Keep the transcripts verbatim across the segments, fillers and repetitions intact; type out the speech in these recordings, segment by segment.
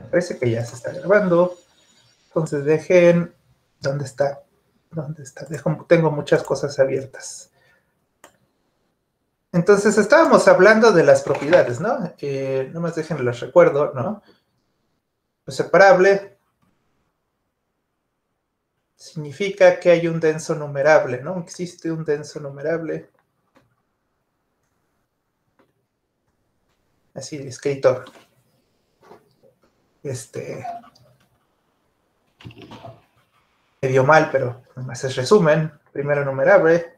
parece que ya se está grabando. Entonces dejen, ¿dónde está? ¿Dónde está? Dejo, tengo muchas cosas abiertas. Entonces estábamos hablando de las propiedades, ¿no? Eh, nomás déjenme los recuerdo, ¿no? Lo separable significa que hay un denso numerable, ¿no? Existe un denso numerable. Así, escritor. Este... medio mal, pero nomás es resumen. Primero numerable.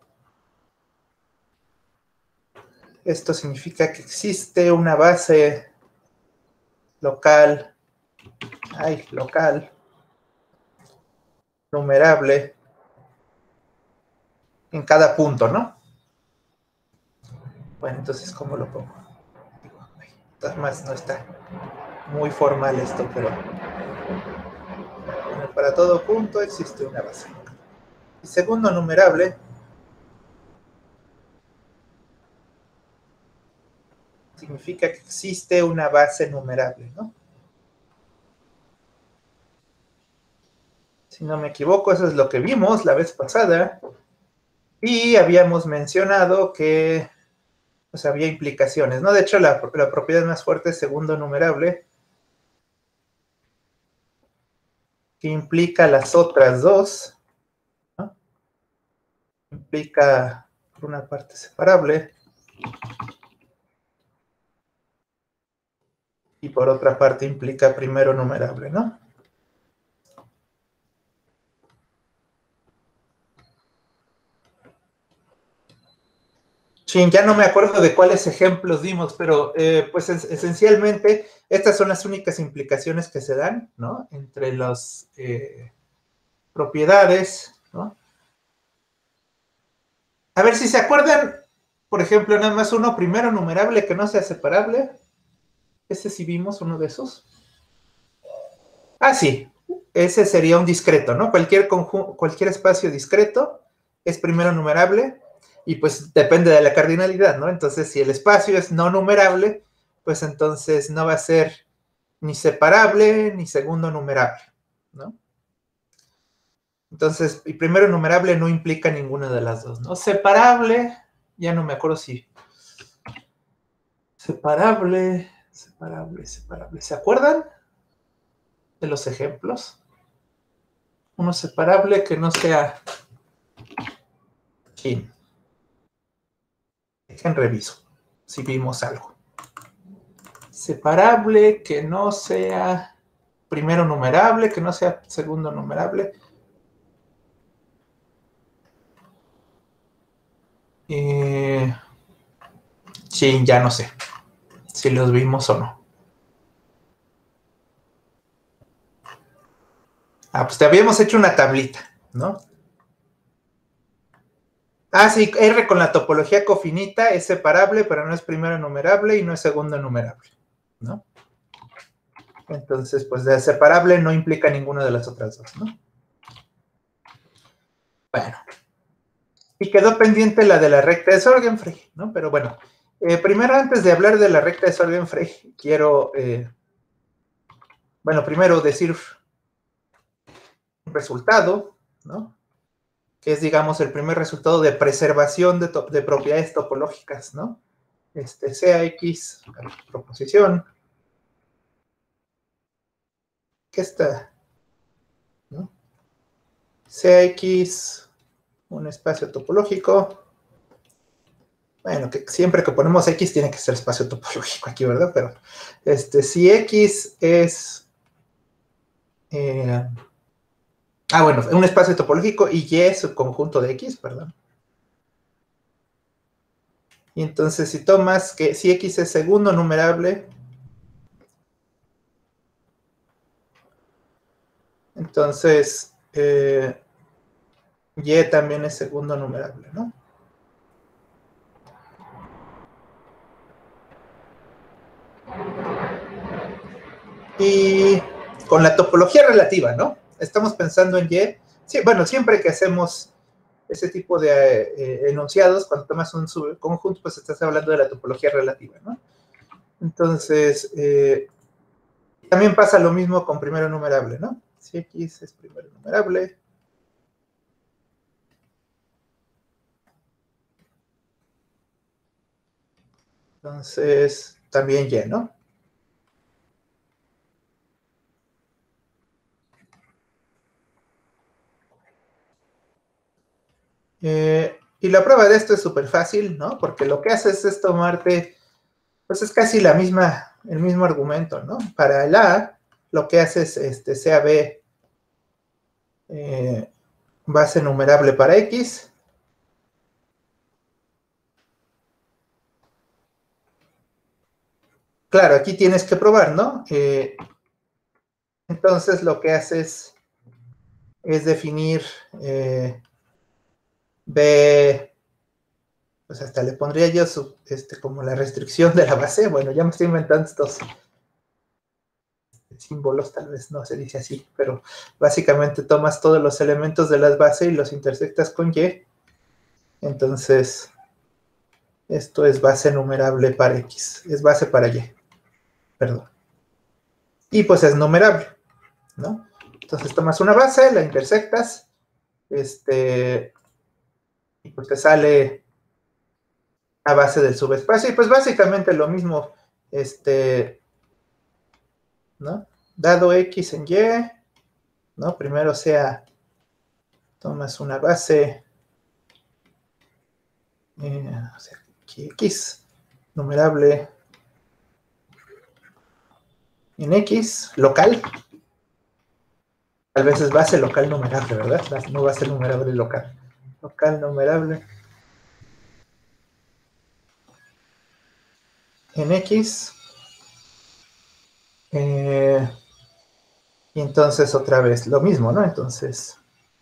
Esto significa que existe una base local, ay, local, numerable en cada punto, ¿no? Bueno, entonces, ¿cómo lo pongo? Además, no está muy formal esto, pero bueno, para todo punto existe una base. Y segundo numerable significa que existe una base numerable, ¿no? Si no me equivoco, eso es lo que vimos la vez pasada. Y habíamos mencionado que pues, había implicaciones, ¿no? De hecho, la, la propiedad más fuerte es segundo numerable, que implica las otras dos, ¿no? Implica, por una parte, separable, y por otra parte implica primero numerable, ¿no? Sí, ya no me acuerdo de cuáles ejemplos dimos, pero eh, pues es, esencialmente estas son las únicas implicaciones que se dan, ¿no? Entre las eh, propiedades, ¿no? A ver si se acuerdan, por ejemplo, nada más uno primero numerable que no sea separable. Ese sí vimos uno de esos. Ah, sí, ese sería un discreto, ¿no? Cualquier, cualquier espacio discreto es primero numerable y pues depende de la cardinalidad, ¿no? Entonces, si el espacio es no numerable, pues entonces no va a ser ni separable ni segundo numerable, ¿no? Entonces, y primero numerable no implica ninguna de las dos, ¿no? Separable, ya no me acuerdo si... Separable, separable, separable. ¿Se acuerdan de los ejemplos? Uno separable que no sea chin. Dejen reviso si vimos algo. Separable que no sea primero numerable, que no sea segundo numerable. Eh, sí, ya no sé si los vimos o no. Ah, pues te habíamos hecho una tablita, ¿no? Ah, sí, R con la topología cofinita es separable, pero no es primero numerable y no es segundo numerable, ¿no? Entonces, pues de separable no implica ninguna de las otras dos, ¿no? Bueno. Y quedó pendiente la de la recta de Sorgenfrey, ¿no? Pero bueno, eh, primero antes de hablar de la recta de Sorgenfrey, quiero, eh, bueno, primero decir un resultado, ¿no? Que es, digamos, el primer resultado de preservación de, de propiedades topológicas, ¿no? Este, C A X, proposición, ¿qué está? ¿No? C A X, un espacio topológico. Bueno, que siempre que ponemos X tiene que ser espacio topológico aquí, ¿verdad? Pero este, si X es... Eh, ah, bueno, un espacio topológico y Y es un conjunto de X, perdón. Y entonces si tomas que si X es segundo numerable, entonces eh, Y también es segundo numerable, ¿no? Y con la topología relativa, ¿no? Estamos pensando en Y. Sí, bueno, siempre que hacemos ese tipo de eh, enunciados, cuando tomas un subconjunto, pues estás hablando de la topología relativa, ¿no? Entonces, eh, también pasa lo mismo con primero numerable, ¿no? Si X es primero numerable, entonces también Y, ¿no? Eh, y la prueba de esto es súper fácil, ¿no? Porque lo que haces es tomarte, pues es casi la misma, el mismo argumento, ¿no? Para el A, lo que haces este, sea B eh, base numerable para X. Claro, aquí tienes que probar, ¿no? Eh, entonces lo que haces es definir eh, B, pues hasta le pondría yo su, este, como la restricción de la base. Bueno, ya me estoy inventando estos símbolos, tal vez no se dice así, pero básicamente tomas todos los elementos de la base y los intersectas con Y. Entonces, esto es base numerable para X, es base para Y, perdón. Y pues es numerable, ¿no? Entonces tomas una base, la intersectas, este, y pues te sale a base del subespacio, y pues básicamente lo mismo, este, ¿no? Dado X en Y, ¿no? Primero sea, tomas una base, eh, o sea, X, numerable en X, local, tal vez es base local numerable, ¿verdad? No base numerable local, local numerable en X, eh, y entonces otra vez lo mismo, ¿no? Entonces,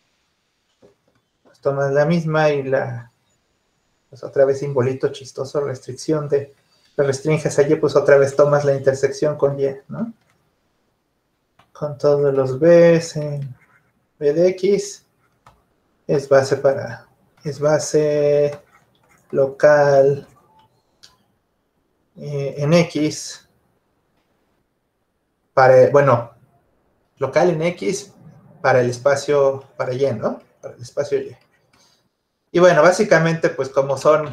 pues tomas la misma y la, pues otra vez simbolito chistoso, restricción de, la restringes allí, pues otra vez tomas la intersección con Y, ¿no? Con todos los B's en B de X, es base para, es base local eh, en X, para, bueno, local en X para el espacio, para Y, ¿no? Para el espacio Y. Y bueno, básicamente, pues como son,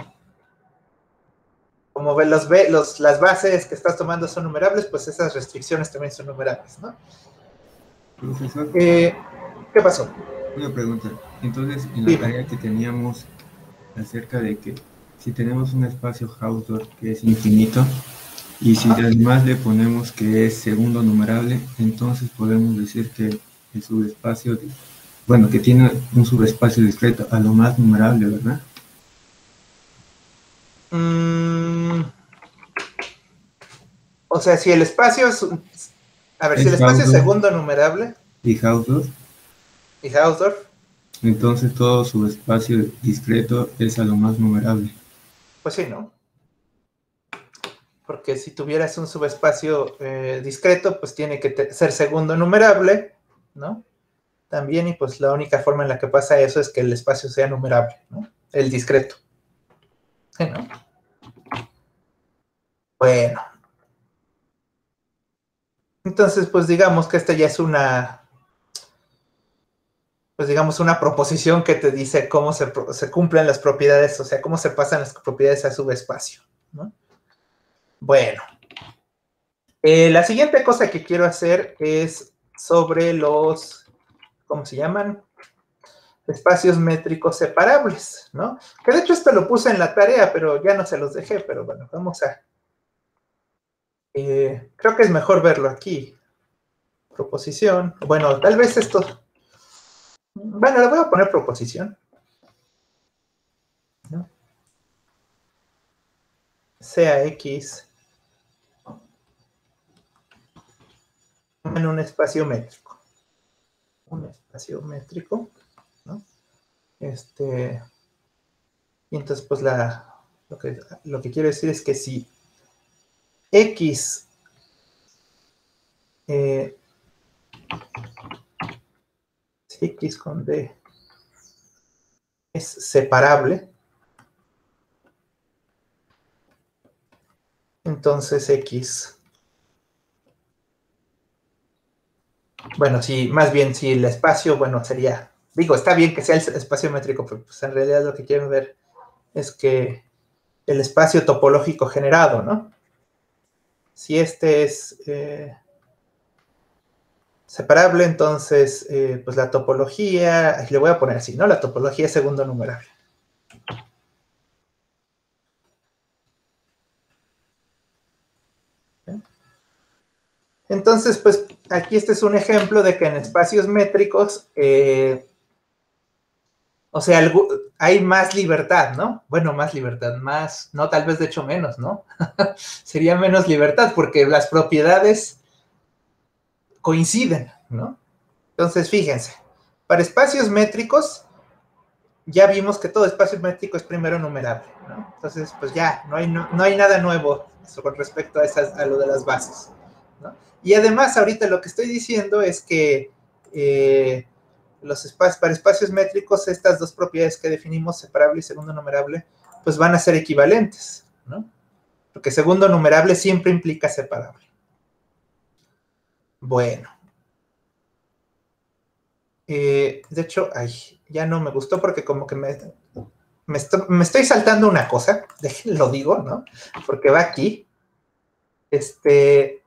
como ven los, los, las bases que estás tomando son numerables, pues esas restricciones también son numerables, ¿no? Profesor, Eh, ¿Qué pasó? una pregunta. Entonces, en la Dime. tarea que teníamos acerca de que si tenemos un espacio Hausdorff que es infinito y si Ajá. además le ponemos que es segundo numerable, entonces podemos decir que el subespacio, bueno, que tiene un subespacio discreto a lo más numerable, ¿verdad? Mm, o sea, si el espacio es, a ver, si el Es espacio es Hausdorff segundo numerable y Hausdorff, y Hausdorff, entonces todo subespacio discreto es a lo más numerable. pues sí, ¿no? Porque si tuvieras un subespacio eh, discreto, pues tiene que ser segundo numerable, ¿no? También, y pues la única forma en la que pasa eso es que el espacio sea numerable, ¿no? El discreto. ¿Sí, no? Bueno, entonces, pues digamos que esta ya es una, pues digamos, una proposición que te dice cómo se, se cumplen las propiedades, o sea, cómo se pasan las propiedades a subespacio, ¿no? Bueno, eh, la siguiente cosa que quiero hacer es sobre los, ¿cómo se llaman? Espacios métricos separables, ¿no? Que de hecho esto lo puse en la tarea, pero ya no se los dejé, pero bueno, vamos a... Eh, creo que es mejor verlo aquí. Proposición. Bueno, tal vez esto... Bueno, le voy a poner proposición, ¿no? Sea X en un espacio métrico. Un espacio métrico, ¿no? Este... Y entonces, pues, la, lo, que, lo que quiero decir es que si X eh, si X con D es separable, entonces X bueno, si más bien si el espacio, bueno, sería, digo, está bien que sea el espacio métrico, pero pues en realidad lo que quiero ver es que el espacio topológico generado, ¿no? Si este es eh, separable, entonces, eh, pues la topología, le voy a poner así, ¿no? La topología es segundo numerable. Entonces, pues aquí este es un ejemplo de que en espacios métricos, eh, o sea, algo, hay más libertad, ¿no? Bueno, más libertad, más, no, tal vez de hecho menos, ¿no? Sería menos libertad porque las propiedades coinciden, ¿no? Entonces, fíjense, para espacios métricos, ya vimos que todo espacio métrico es primero numerable, ¿no? Entonces, pues ya, no hay, no, no hay nada nuevo con respecto a, esas, a lo de las bases, ¿no? Y además, ahorita lo que estoy diciendo es que eh, los espacios, para espacios métricos, estas dos propiedades que definimos, separable y segundo numerable, pues van a ser equivalentes, ¿no? Porque segundo numerable siempre implica separable. Bueno. Eh, de hecho, ay, ya no me gustó porque como que me, me, estoy, me estoy saltando una cosa, lo digo, ¿no? Porque va aquí. Este,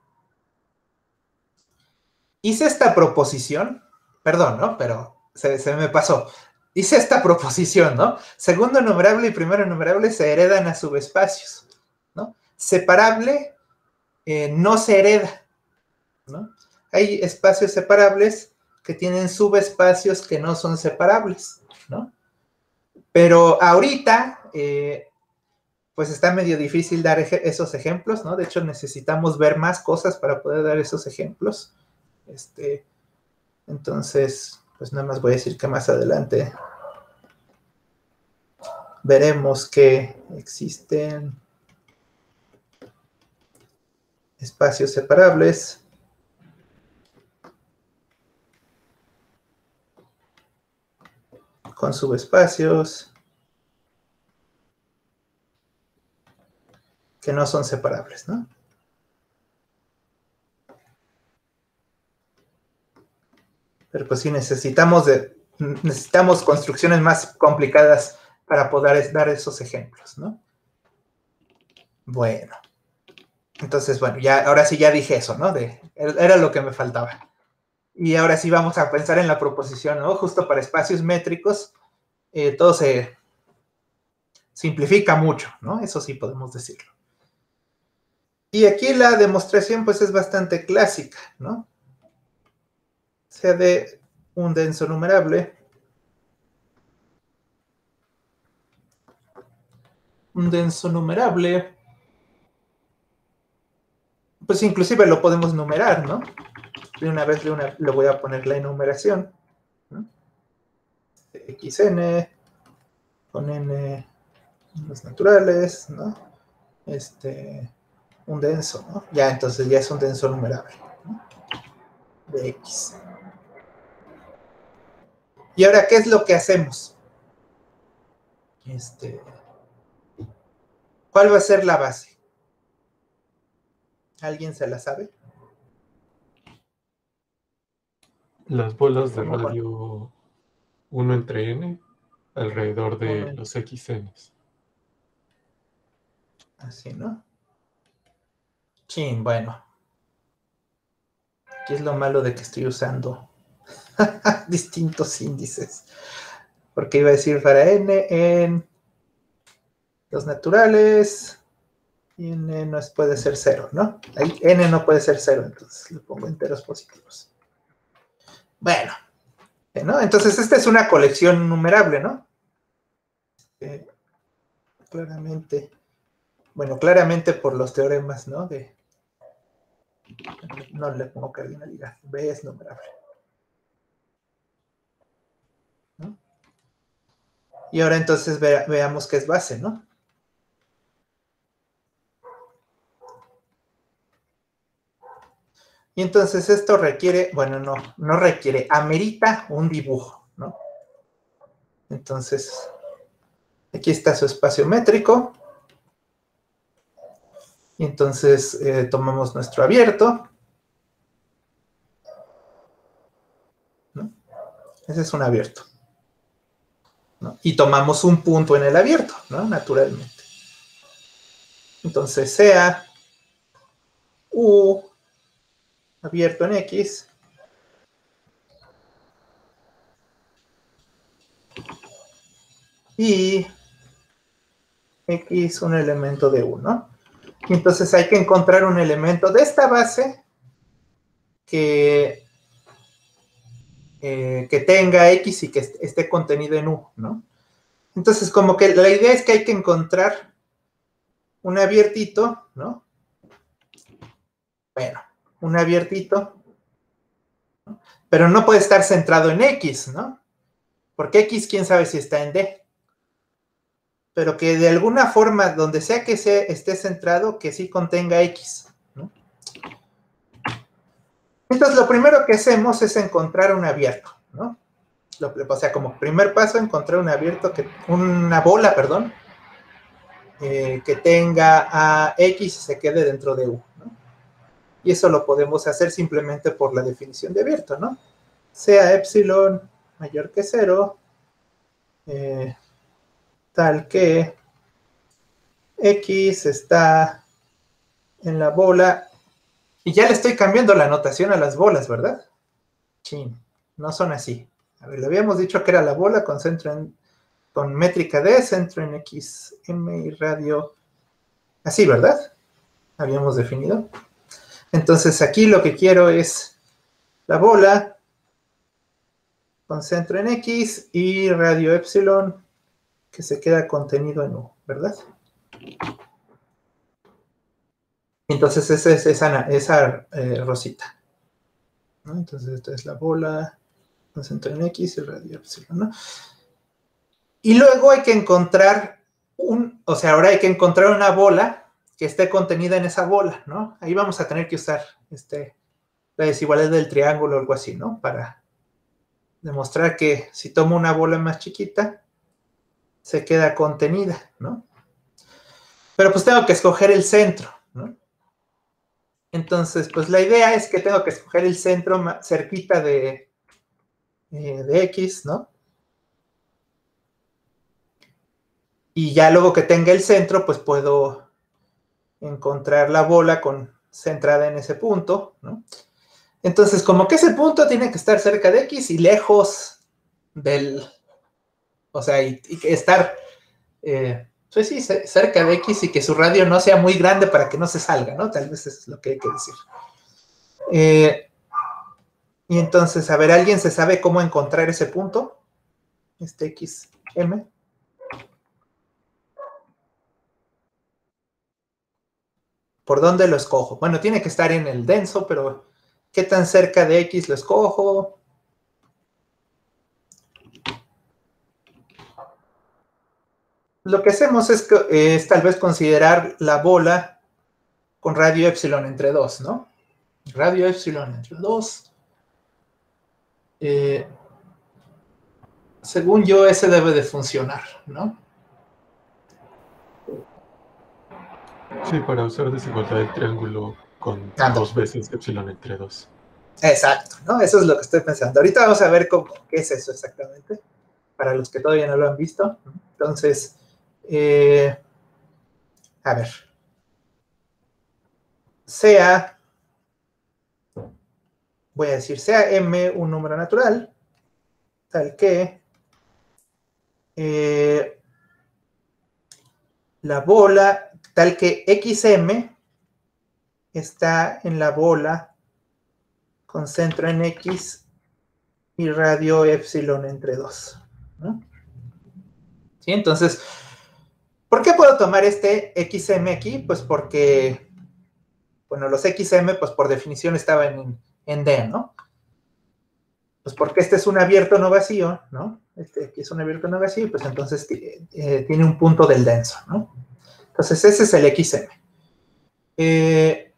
hice esta proposición, perdón, ¿no? Pero se, se me pasó. Hice esta proposición, ¿no? Segundo numerable y primero numerable se heredan a subespacios, ¿no? Separable eh, no se hereda, ¿no? Hay espacios separables que tienen subespacios que no son separables, ¿no? Pero ahorita, eh, pues está medio difícil dar ej esos ejemplos, ¿no? De hecho, necesitamos ver más cosas para poder dar esos ejemplos. Este, entonces, pues nada más voy a decir que más adelante veremos que existen espacios separables con subespacios que no son separables, ¿no? Pero pues sí necesitamos, de, necesitamos construcciones más complicadas para poder dar esos ejemplos, ¿no? Bueno. Entonces, bueno, ya, ahora sí ya dije eso, ¿no? De, era lo que me faltaba. Y ahora sí vamos a pensar en la proposición, ¿no? Justo para espacios métricos, eh, todo se simplifica mucho, ¿no? Eso sí podemos decirlo. Y aquí la demostración, pues, es bastante clásica, ¿no? Sea de un denso numerable, un denso numerable, pues inclusive lo podemos numerar, ¿no? De una vez le, una, le voy a poner la enumeración, ¿no? Xn con n los naturales, ¿no? Este, un denso, ¿no? Ya, entonces ya es un denso numerable, ¿no? De X. Y ahora, ¿qué es lo que hacemos? Este, ¿cuál va a ser la base? ¿Alguien se la sabe? Las bolas de radio uno entre n alrededor de uno. Los Xns. Así, ¿no? Sí, bueno. Aquí es lo malo de que estoy usando distintos índices. Porque iba a decir para n en los naturales y n no es, puede ser cero, ¿no? Ahí n no puede ser cero, entonces le pongo enteros positivos. Bueno, ¿no? Entonces esta es una colección numerable, ¿no? Eh, claramente, bueno, claramente por los teoremas, ¿no? De, no le pongo cardinalidad, B es numerable. ¿No? Y ahora entonces ve, veamos qué es base, ¿no? Y entonces esto requiere, bueno, no, no requiere, amerita un dibujo, ¿no? Entonces, aquí está su espacio métrico. Y entonces eh, tomamos nuestro abierto. Ese es un abierto, ¿no? Y tomamos un punto en el abierto, ¿no? Naturalmente. Entonces, sea U abierto en X y X un elemento de U, ¿no? Y entonces hay que encontrar un elemento de esta base que, eh, que tenga X y que esté contenido en U, ¿no? Entonces, como que la idea es que hay que encontrar un abiertito, ¿no? Bueno, un abiertito, ¿no? Pero no puede estar centrado en X, ¿no? Porque X, quién sabe si está en D. Pero que de alguna forma, donde sea que se esté centrado, que sí contenga X, ¿no? Entonces, lo primero que hacemos es encontrar un abierto, ¿no? Lo, o sea, como primer paso, encontrar un abierto, que, una bola, perdón, eh, que tenga a X y se quede dentro de U, ¿no? Y eso lo podemos hacer simplemente por la definición de abierto, ¿no? Sea epsilon mayor que cero, eh, tal que X está en la bola, y ya le estoy cambiando la notación a las bolas, ¿verdad? Chin, no son así. A ver, le habíamos dicho que era la bola con centro en, con métrica D, centro en X, M y radio, así, ¿verdad? Habíamos definido. Entonces aquí lo que quiero es la bola con centro en X y radio epsilon que se queda contenido en U, ¿verdad? Entonces esa es esa, esa eh, rosita, ¿no? Entonces esta es la bola con centro en X y radio epsilon, ¿no? Y luego hay que encontrar un, o sea, ahora hay que encontrar una bola que esté contenida en esa bola, ¿no? Ahí vamos a tener que usar este, la desigualdad del triángulo o algo así, ¿no? Para demostrar que si tomo una bola más chiquita, se queda contenida, ¿no? Pero pues tengo que escoger el centro, ¿no? Entonces, pues la idea es que tengo que escoger el centro cerquita de, eh, de X, ¿no? Y ya luego que tenga el centro, pues puedo encontrar la bola con centrada en ese punto, ¿no? Entonces, como que ese punto tiene que estar cerca de X y lejos del, o sea, y, y estar, eh, pues sí, cerca de X y que su radio no sea muy grande para que no se salga, ¿no? Tal vez eso es lo que hay que decir. Eh, y entonces, a ver, ¿alguien se sabe cómo encontrar ese punto? Este X M. ¿Por dónde lo escojo? Bueno, tiene que estar en el denso, pero ¿qué tan cerca de X lo escojo? Lo que hacemos es, que, es tal vez considerar la bola con radio epsilon entre dos, ¿no? Radio epsilon entre dos. Eh, según yo, ese debe de funcionar, ¿no? Sí, para usar desigualdad del triángulo con Anda. dos veces epsilon entre dos. Exacto, ¿no? Eso es lo que estoy pensando. Ahorita vamos a ver cómo, qué es eso exactamente, para los que todavía no lo han visto. Entonces, eh, a ver. Sea, voy a decir, sea M un número natural, tal que eh, la bola, tal que X M está en la bola con centro en X y radio epsilon entre dos, ¿no? ¿Sí? Entonces, ¿por qué puedo tomar este X M aquí? Pues porque, bueno, los X M, pues por definición estaban en, en D, ¿no? Pues porque este es un abierto no vacío, ¿no? Este aquí es un abierto no vacío, pues entonces eh, tiene un punto del denso, ¿no? Entonces ese es el X M. Eh,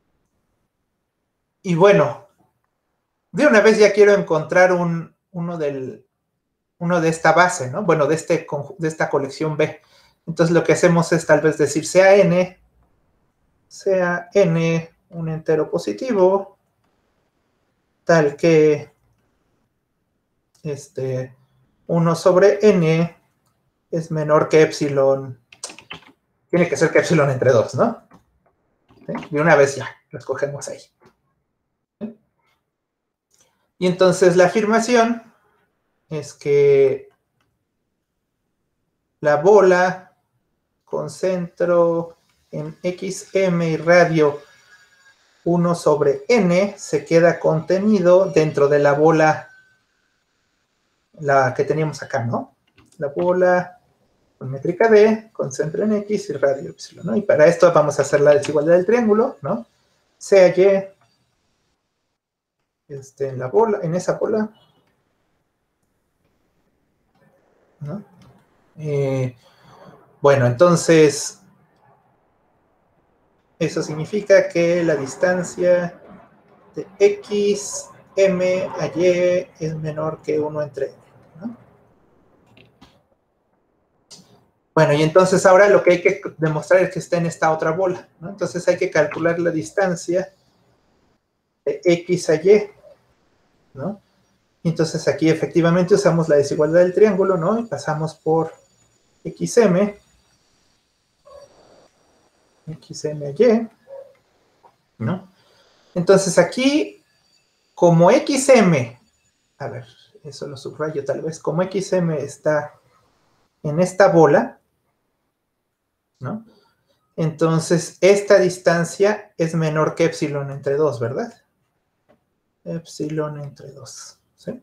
y bueno, de una vez ya quiero encontrar un, uno, del, uno de esta base, ¿no? Bueno, de, este, de esta colección B. Entonces lo que hacemos es tal vez decir sea N, sea N un entero positivo, tal que este, uno sobre n es menor que epsilon. Tiene que ser que epsilon entre dos, ¿no? ¿Sí? De una vez ya, lo escogemos ahí. ¿Sí? Y entonces la afirmación es que la bola con centro en xm y radio uno sobre n se queda contenido dentro de la bola, la que teníamos acá, ¿no? La bola con métrica D, con centro en X y radio epsilon, ¿no? Y para esto vamos a hacer la desigualdad del triángulo, ¿no? Sea Y este, en la bola, en esa bola, ¿no? Eh, bueno, entonces, eso significa que la distancia de X, M a Y es menor que uno entre N, ¿no? Bueno, y entonces ahora lo que hay que demostrar es que está en esta otra bola, ¿no? Entonces hay que calcular la distancia de X a Y, ¿no? Entonces aquí efectivamente usamos la desigualdad del triángulo, ¿no? Y pasamos por xm, xm a y, ¿no? Entonces aquí, como xm, a ver, eso lo subrayo tal vez, como xm está en esta bola, ¿no? Entonces esta distancia es menor que epsilon entre dos, ¿verdad? Epsilon entre dos, ¿sí?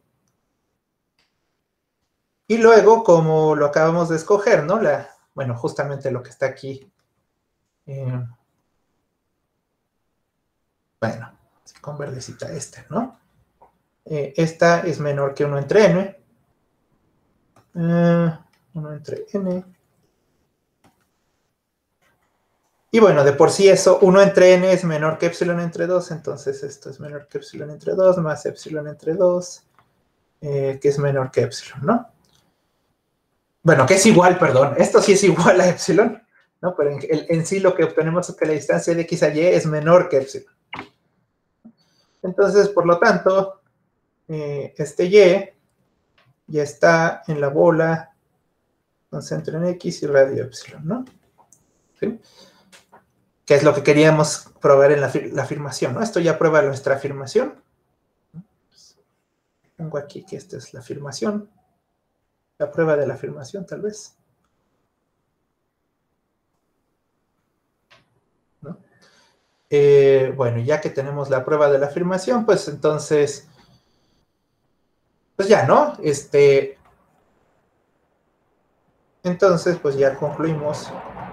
Y luego, como lo acabamos de escoger, ¿no? La, bueno, justamente lo que está aquí. Eh, bueno, con verdecita este, ¿no? Eh, esta es menor que uno entre n. Eh, uno entre n. Y bueno, de por sí eso, uno entre n es menor que epsilon entre dos, entonces esto es menor que epsilon entre dos, más epsilon entre dos, eh, que es menor que epsilon, ¿no? Bueno, que es igual, perdón, esto sí es igual a epsilon, ¿no? Pero en, en sí lo que obtenemos es que la distancia de x a y es menor que epsilon. Entonces, por lo tanto, eh, este y ya está en la bola con centro en x y radio epsilon, ¿no? ¿Sí? Que es lo que queríamos probar en la, la afirmación, ¿no? Esto ya prueba nuestra afirmación. Pongo aquí que esta es la afirmación, la prueba de la afirmación, tal vez. ¿No? Eh, bueno, ya que tenemos la prueba de la afirmación, pues entonces, pues ya, ¿no? Este, entonces, pues ya concluimos.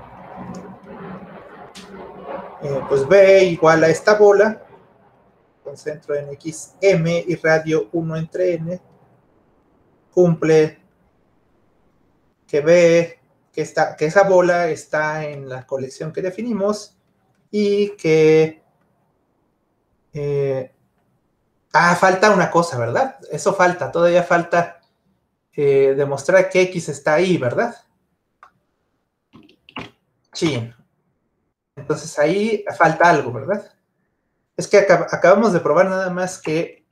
Eh, pues B igual a esta bola, con centro en xm y radio uno entre n, cumple que B, que, está, que esa bola está en la colección que definimos y que... Eh, ah, falta una cosa, ¿verdad? Eso falta, todavía falta eh, demostrar que X está ahí, ¿verdad? Sí. Entonces ahí falta algo, ¿verdad? Es que acab acabamos de probar nada más que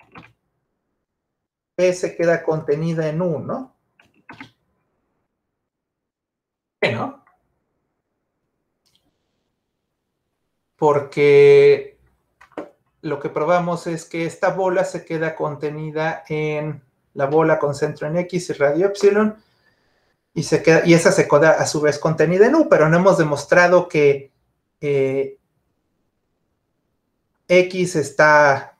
P se queda contenida en U, ¿no? Bueno, porque lo que probamos es que esta bola se queda contenida en la bola con centro en X y radio epsilon, y, se queda, y esa se queda a su vez contenida en U, pero no hemos demostrado que eh, X está,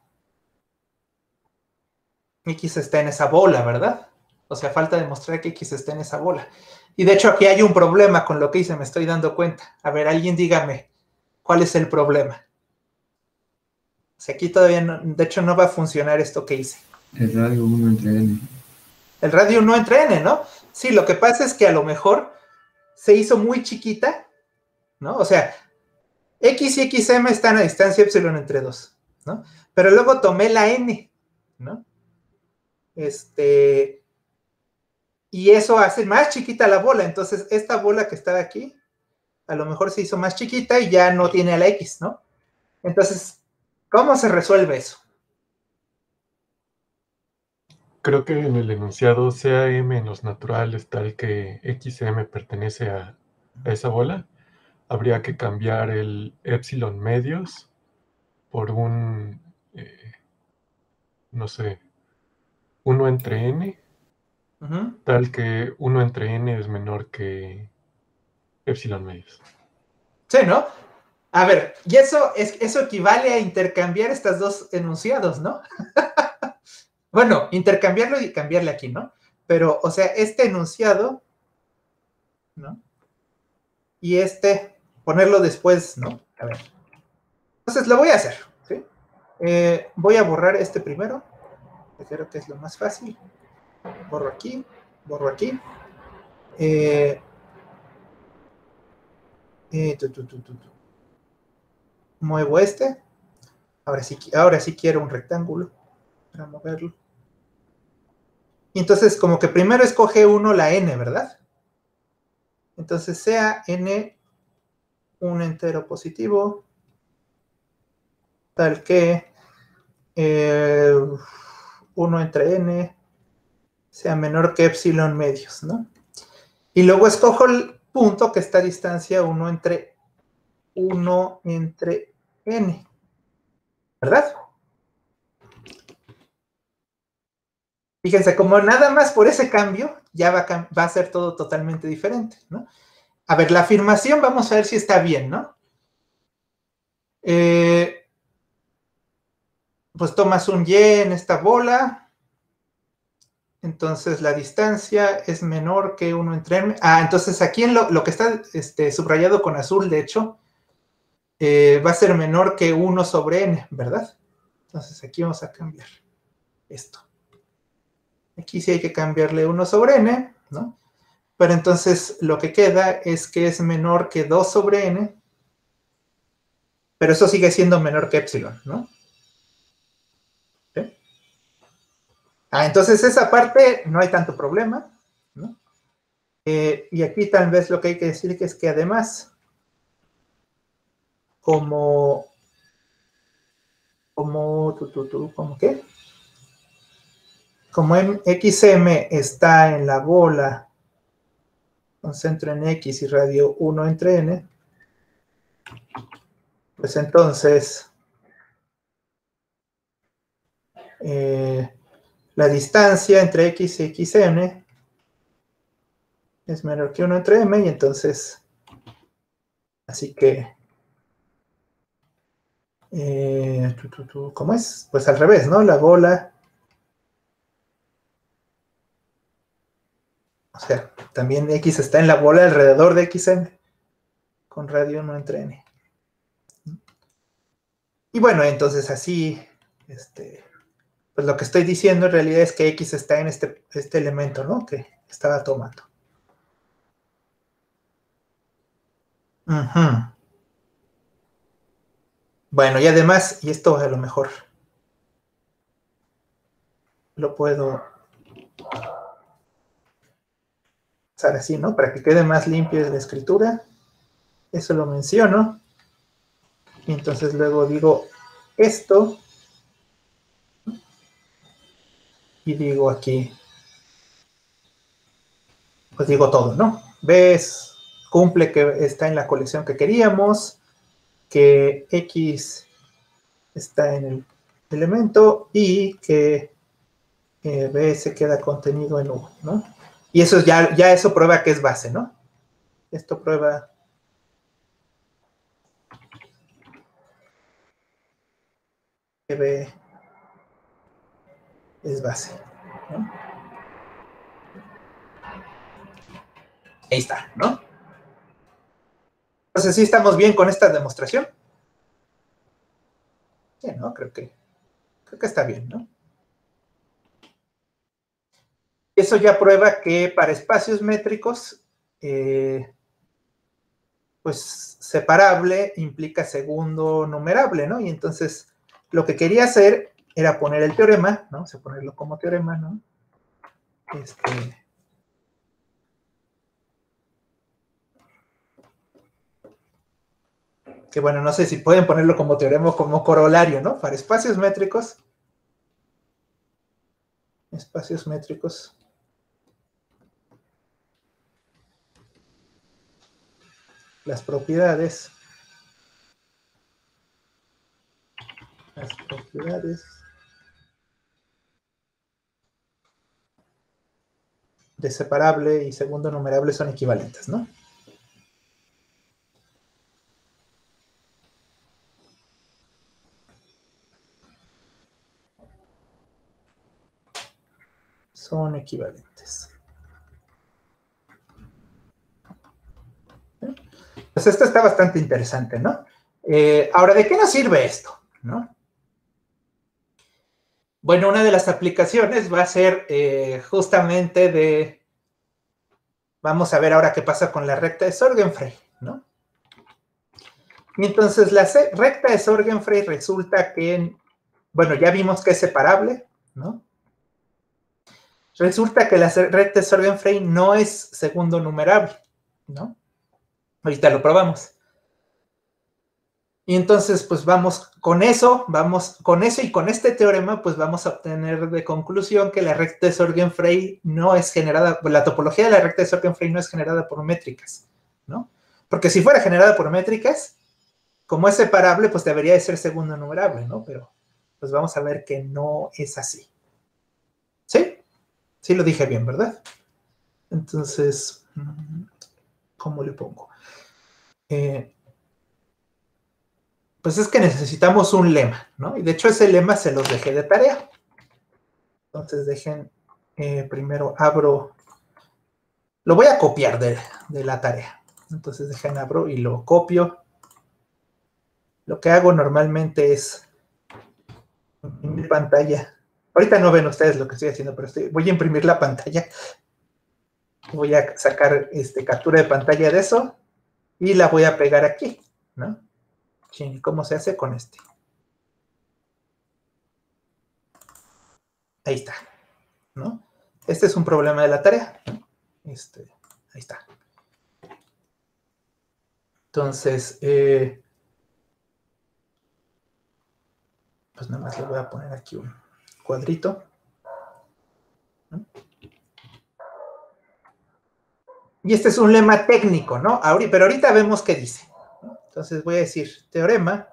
X está en esa bola, ¿verdad? O sea, falta demostrar que X está en esa bola. Y de hecho aquí hay un problema con lo que hice, me estoy dando cuenta. A ver, alguien dígame, ¿cuál es el problema? O sea, aquí todavía no, de hecho no va a funcionar esto que hice. El radio uno entre n. El radio uno entre n, ¿no? Sí, lo que pasa es que a lo mejor se hizo muy chiquita, ¿no? O sea, X y xm están a distancia epsilon entre dos, ¿no? Pero luego tomé la n, ¿no? Este, y eso hace más chiquita la bola, entonces esta bola que está aquí, a lo mejor se hizo más chiquita y ya no tiene a la X, ¿no? Entonces, ¿cómo se resuelve eso? Creo que en el enunciado C A M en los naturales tal que X M pertenece a, a esa bola, habría que cambiar el epsilon medios por un, eh, no sé, uno entre n, Ujú. tal que uno entre n es menor que epsilon medios. Sí, ¿no? A ver, y eso, es, eso equivale a intercambiar estos dos enunciados, ¿no? Bueno, intercambiarlo y cambiarle aquí, ¿no? Pero, o sea, este enunciado, ¿no? Y este, ponerlo después, ¿no? A ver. Entonces, lo voy a hacer, ¿sí? Eh, voy a borrar este primero, que creo que es lo más fácil. Borro aquí, borro aquí. Eh, eh, tu, tu, tu, tu, tu. Muevo este. Ahora sí, ahora sí quiero un rectángulo para moverlo. Y entonces, como que primero escoge uno la n, ¿verdad? Entonces, sea n un entero positivo, tal que eh, uno entre n sea menor que epsilon medios, ¿no? Y luego escojo el punto que está a distancia uno entre uno entre n, ¿verdad? Fíjense, como nada más por ese cambio, ya va a, va a ser todo totalmente diferente, ¿no? A ver, la afirmación, vamos a ver si está bien, ¿no? Eh, pues tomas un y en esta bola, entonces la distancia es menor que uno entre n. Ah, entonces aquí en lo, lo que está este, subrayado con azul, de hecho, eh, va a ser menor que uno sobre n, ¿verdad? Entonces aquí vamos a cambiar esto. Aquí sí hay que cambiarle uno sobre n, ¿no? Pero entonces lo que queda es que es menor que dos sobre n, pero eso sigue siendo menor que epsilon, ¿no? ¿Sí? Ah, entonces esa parte no hay tanto problema, ¿no? Eh, y aquí tal vez lo que hay que decir que es que además, como, como, tu, tu, tu, ¿cómo qué? Como X M está en la bola con centro en X y radio uno entre n, pues entonces eh, la distancia entre X y X M es menor que uno entre m, y entonces, así que, eh, tu, tu, tu, ¿cómo es? Pues al revés, ¿no? La bola, o sea, también X está en la bola alrededor de X M, con radio uno entre n. Y bueno, entonces así, este, pues lo que estoy diciendo en realidad es que X está en este, este elemento, ¿no? Que estaba tomando. Uh-huh. Bueno, y además, y esto a lo mejor lo puedo usar así, ¿no? Para que quede más limpia la escritura. Eso lo menciono. Y entonces luego digo esto. Y digo aquí, pues digo todo, ¿no? ¿Ves? Cumple que está en la colección que queríamos, que X está en el elemento y que eh, B se queda contenido en U, ¿no? Y eso ya, ya eso prueba que es base, ¿no? Esto prueba que B es base, ¿no? Ahí está, ¿no? Entonces, ¿sí estamos bien con esta demostración? Sí, ¿no? Creo que, creo que está bien, ¿no? Eso ya prueba que para espacios métricos, eh, pues separable implica segundo numerable, ¿no? Y entonces lo que quería hacer era poner el teorema, ¿no? O sea, ponerlo como teorema, ¿no? Este, que bueno, no sé si pueden ponerlo como teorema o como corolario, ¿no? Para espacios métricos, espacios métricos. Las propiedades. Las propiedades de separable y segundo numerable son equivalentes, ¿no? Son equivalentes. Pues esto está bastante interesante, ¿no? Eh, ahora, ¿de qué nos sirve esto? ¿No? Bueno, una de las aplicaciones va a ser eh, justamente de... Vamos a ver ahora qué pasa con la recta de Sorgenfrey, ¿no? Y entonces la recta de Sorgenfrey resulta que, bueno, ya vimos que es separable, ¿no? Resulta que la recta de Sorgenfrey no es segundo numerable, ¿no? Ahorita lo probamos. Y entonces, pues vamos con eso, vamos con eso y con este teorema, pues vamos a obtener de conclusión que la recta de Sorgenfrey no es generada, la topología de la recta de Sorgenfrey no es generada por métricas, ¿no? Porque si fuera generada por métricas, como es separable, pues debería de ser segundo numerable, ¿no? Pero pues vamos a ver que no es así. ¿Sí? Sí lo dije bien, ¿verdad? Entonces, ¿cómo le pongo? Eh, pues es que necesitamos un lema, ¿no? Y de hecho ese lema se los dejé de tarea. Entonces dejen, eh, primero abro, lo voy a copiar de, de la tarea. Entonces dejen abro y lo copio. Lo que hago normalmente es imprimir pantalla. Ahorita no ven ustedes lo que estoy haciendo, pero estoy, voy a imprimir la pantalla. Voy a sacar este, captura de pantalla de eso y la voy a pegar aquí, ¿no? ¿Cómo se hace con este? Ahí está, ¿no? Este es un problema de la tarea, ¿no? Este, ahí está. Entonces, eh, pues nada más le voy a poner aquí un cuadrito, ¿no? Y este es un lema técnico, ¿no? Pero ahorita vemos qué dice, ¿no? Entonces voy a decir teorema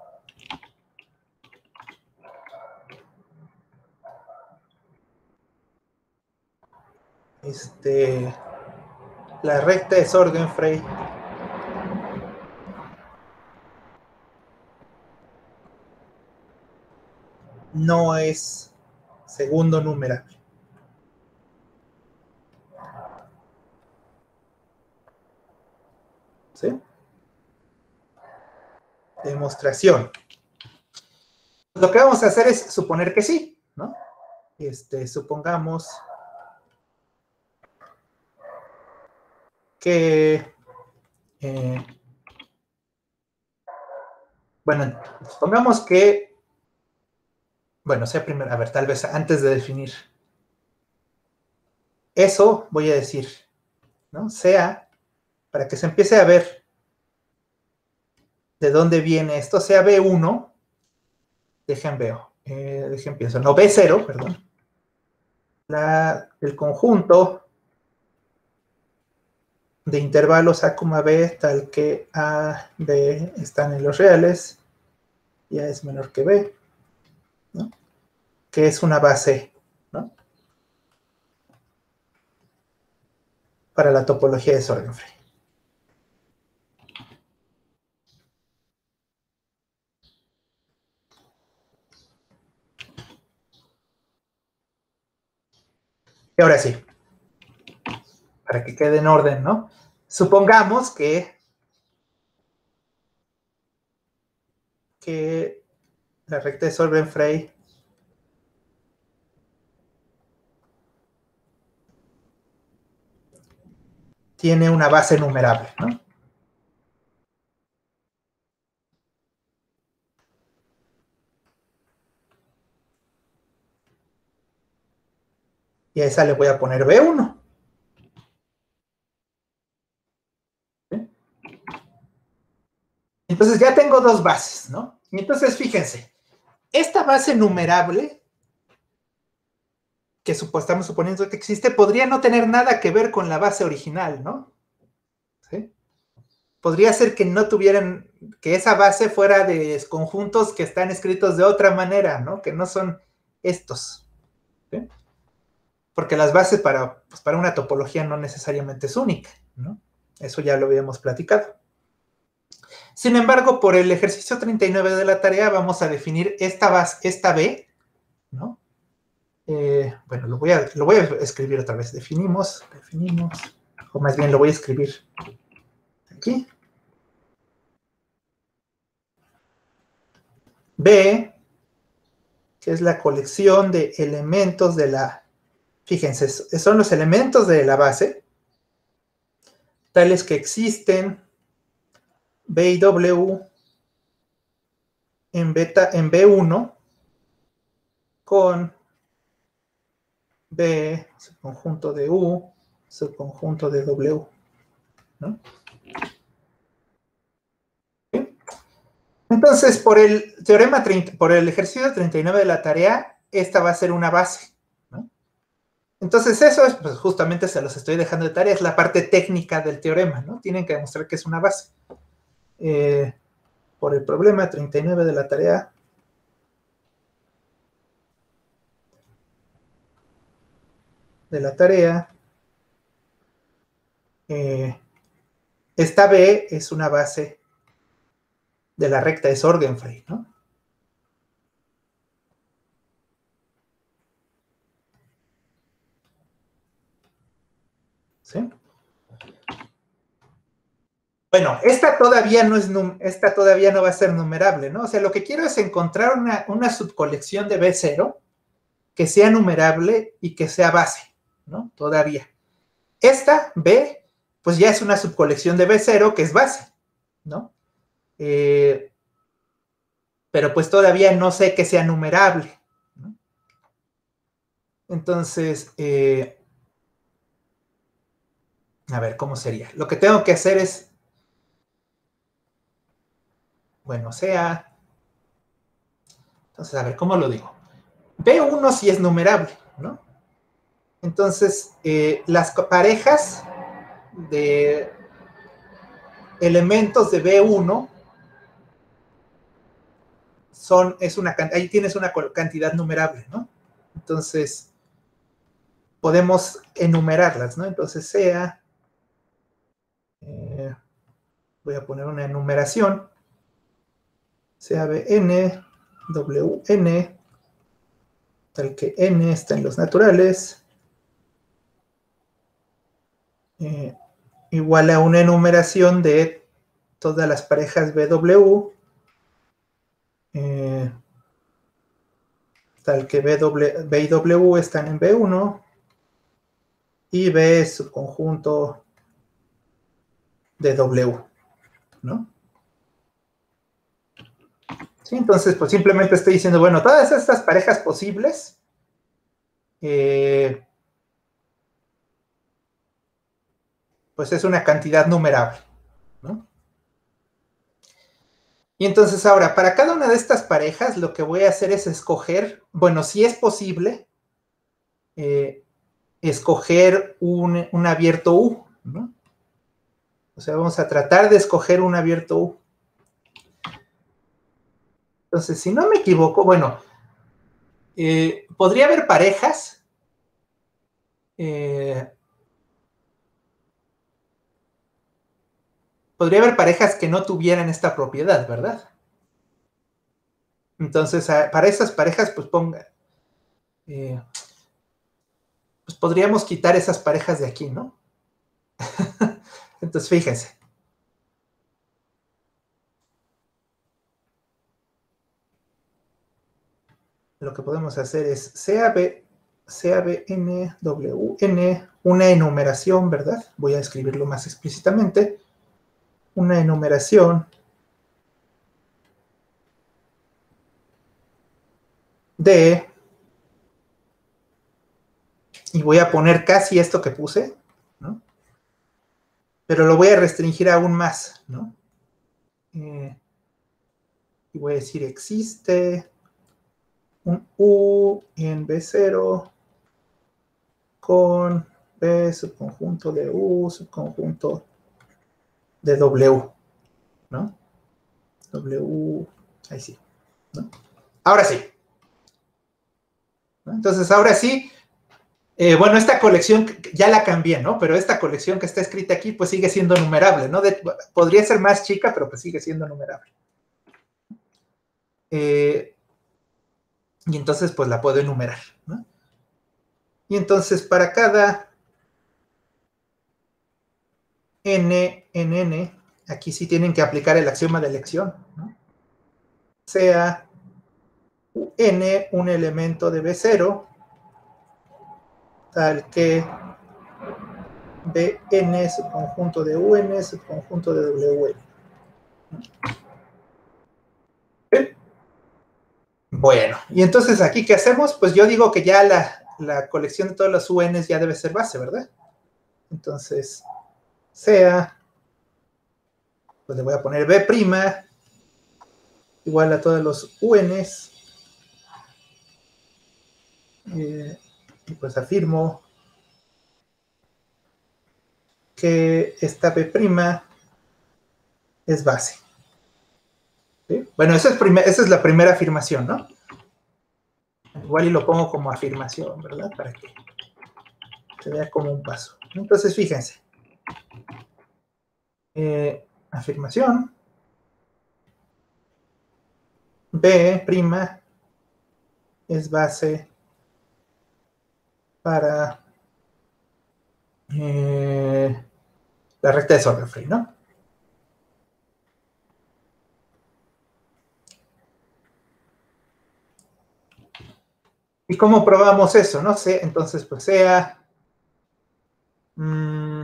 este la recta de Sorgenfrey no es segundo numerable. ¿Sí? Demostración. Lo que vamos a hacer es suponer que sí, ¿no? Este, supongamos que, eh, bueno, supongamos que, bueno, sea primero, a ver, tal vez antes de definir eso, voy a decir, ¿no? Sea, para que se empiece a ver de dónde viene esto, sea B uno, dejen veo, eh, dejen pienso, no, B cero, perdón, la, el conjunto de intervalos A, B, tal que A, B están en los reales, y A es menor que B, ¿no? Que es una base, ¿no? Para la topología de Sorgenfrey. Y ahora sí, para que quede en orden, ¿no? Supongamos que, que la recta de Sorgenfrey tiene una base numerable, ¿no? Y a esa le voy a poner B uno. ¿Sí? Entonces ya tengo dos bases, ¿no? Y entonces fíjense, esta base numerable que supo, estamos suponiendo que existe, podría no tener nada que ver con la base original, ¿no? ¿Sí? Podría ser que no tuvieran, que esa base fuera de conjuntos que están escritos de otra manera, ¿no? Que no son estos. ¿Sí? Porque las bases para, pues para una topología no necesariamente es única, ¿no? Eso ya lo habíamos platicado. Sin embargo, por el ejercicio treinta y nueve de la tarea vamos a definir esta base, esta B, ¿no? Eh, bueno, lo voy, a, lo voy a escribir otra vez. Definimos, definimos, o más bien lo voy a escribir aquí. B, que es la colección de elementos de la, fíjense, son los elementos de la base, tales que existen B y W en, beta, en B uno con B, subconjunto de U, subconjunto de W, ¿no? Entonces, por el teorema treinta, por el ejercicio treinta y nueve de la tarea, esta va a ser una base, ¿no? Entonces, eso es, pues justamente se los estoy dejando de tarea, es la parte técnica del teorema, ¿no? Tienen que demostrar que es una base. Eh, por el problema treinta y nueve de la tarea, de la tarea, eh, esta B es una base de la recta de Sorgenfrey, ¿no? ¿Sí? Bueno, esta todavía no es esta todavía no va a ser numerable, ¿no? O sea, lo que quiero es encontrar una, una subcolección de B cero que sea numerable y que sea base, ¿no? Todavía. Esta B, pues ya es una subcolección de B cero que es base, ¿no? Eh, pero pues todavía no sé que sea numerable, ¿no? Entonces, eh, a ver, ¿cómo sería? Lo que tengo que hacer es, bueno, sea, entonces, a ver, ¿cómo lo digo? B uno sí es numerable, ¿no? Entonces, eh, las parejas de elementos de B uno son, es una, ahí tienes una cantidad numerable, ¿no? Entonces, podemos enumerarlas, ¿no? Entonces, sea, eh, voy a poner una enumeración, sea Bn, Wn, tal que n está en los naturales, eh, igual a una enumeración de todas las parejas B W, eh, tal que B, w, B y W están en B uno, y B es subconjunto de W, ¿no? ¿Sí? Entonces, pues simplemente estoy diciendo, bueno, todas estas parejas posibles, eh, pues es una cantidad numerable, ¿no? Y entonces ahora, para cada una de estas parejas, lo que voy a hacer es escoger, bueno, si es posible, eh, escoger un, un abierto U, ¿no? O sea, vamos a tratar de escoger un abierto U. Entonces, si no me equivoco, bueno, eh, podría haber parejas, eh, podría haber parejas que no tuvieran esta propiedad, ¿verdad? Entonces, para esas parejas, pues ponga, eh, pues podríamos quitar esas parejas de aquí, ¿no? Entonces, fíjense. Lo que podemos hacer es C A B, C A B N, W N, una enumeración, ¿verdad? Voy a escribirlo más explícitamente. Una enumeración de, y voy a poner casi esto que puse, ¿no? Pero lo voy a restringir aún más, ¿no? Eh, y voy a decir existe un U en B cero con B subconjunto de U subconjunto de W, ¿no? W, ahí sí, ¿no? Ahora sí. ¿No? Entonces, ahora sí, eh, bueno, esta colección ya la cambié, ¿no? Pero esta colección que está escrita aquí, pues sigue siendo numerable, ¿no? De, podría ser más chica, pero pues sigue siendo numerable. Eh, y entonces, pues la puedo enumerar, ¿no? Y entonces, para cada n en n, aquí sí tienen que aplicar el axioma de elección, ¿no? Sea n un elemento de B cero, tal que Bn subconjunto de Un subconjunto de Wn. ¿Sí? Bueno, y entonces aquí, ¿qué hacemos? Pues yo digo que ya la, la colección de todos los U Ns ya debe ser base, ¿verdad? Entonces, sea, pues le voy a poner B' igual a todos los U Ns. Eh, y pues afirmo que esta B' es base. ¿Sí? Bueno, esa es, esa es la primera afirmación, ¿no? Igual y lo pongo como afirmación, ¿verdad? Para que se vea como un paso. Entonces, fíjense. Eh, afirmación. B' es base para eh, la recta de Sorgenfrey, ¿no? ¿Y cómo probamos eso? No sé, entonces pues sea... Mmm,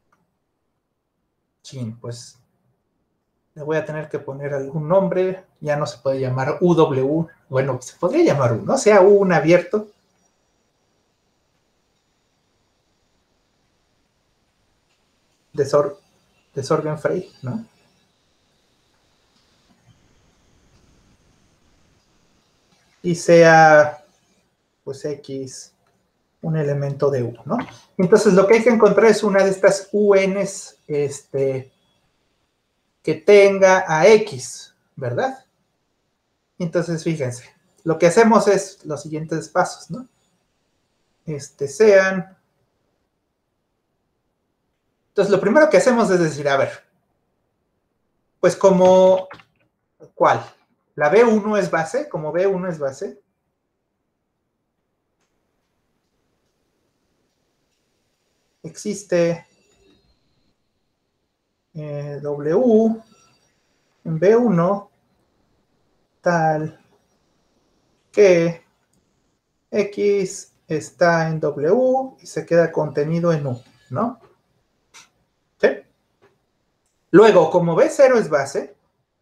sí, pues le voy a tener que poner algún nombre, ya no se puede llamar U W, bueno, se podría llamar U, ¿no? Sea U un abierto. De, Sor, de Sorgenfrey, ¿no? Y sea, pues X, un elemento de U, ¿no? Entonces lo que hay que encontrar es una de estas U Ns, este, que tenga a X, ¿verdad? Entonces, fíjense, lo que hacemos es los siguientes pasos, ¿no? Este, sean... Entonces, lo primero que hacemos es decir, a ver, pues como, ¿cuál? La B uno es base, como B uno es base. Existe eh, W en B uno tal que X está en W y se queda contenido en U, ¿no? ¿Sí? Luego, como B cero es base,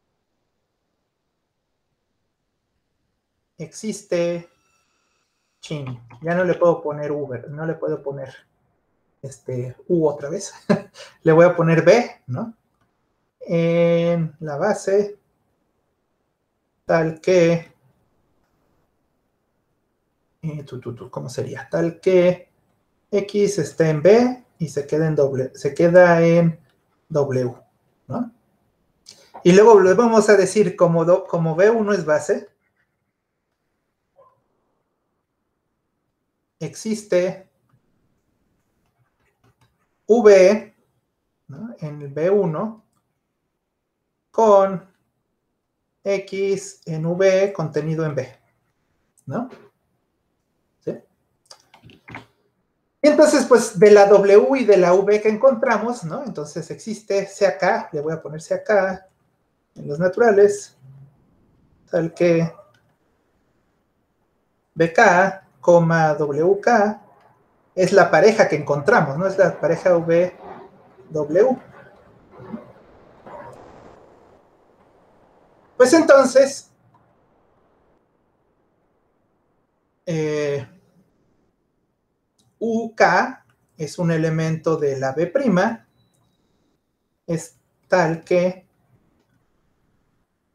existe, chin, ya no le puedo poner U, no le puedo poner este, U otra vez, le voy a poner B, ¿no? En la base, tal que, eh, tu, tu, tu, ¿cómo sería? Tal que X está en B y se queda en W, se queda en W, ¿no? Y luego le vamos a decir, como, do, como B uno es base, existe V, ¿no? En el B uno con X en V contenido en B, ¿no? ¿Sí? Y entonces, pues, de la W y de la V que encontramos, ¿no? Entonces existe C acá, le voy a poner C acá en los naturales, tal que B K, W K, es la pareja que encontramos, ¿no? Es la pareja V W. Pues entonces, eh, U K es un elemento de la B', es tal que,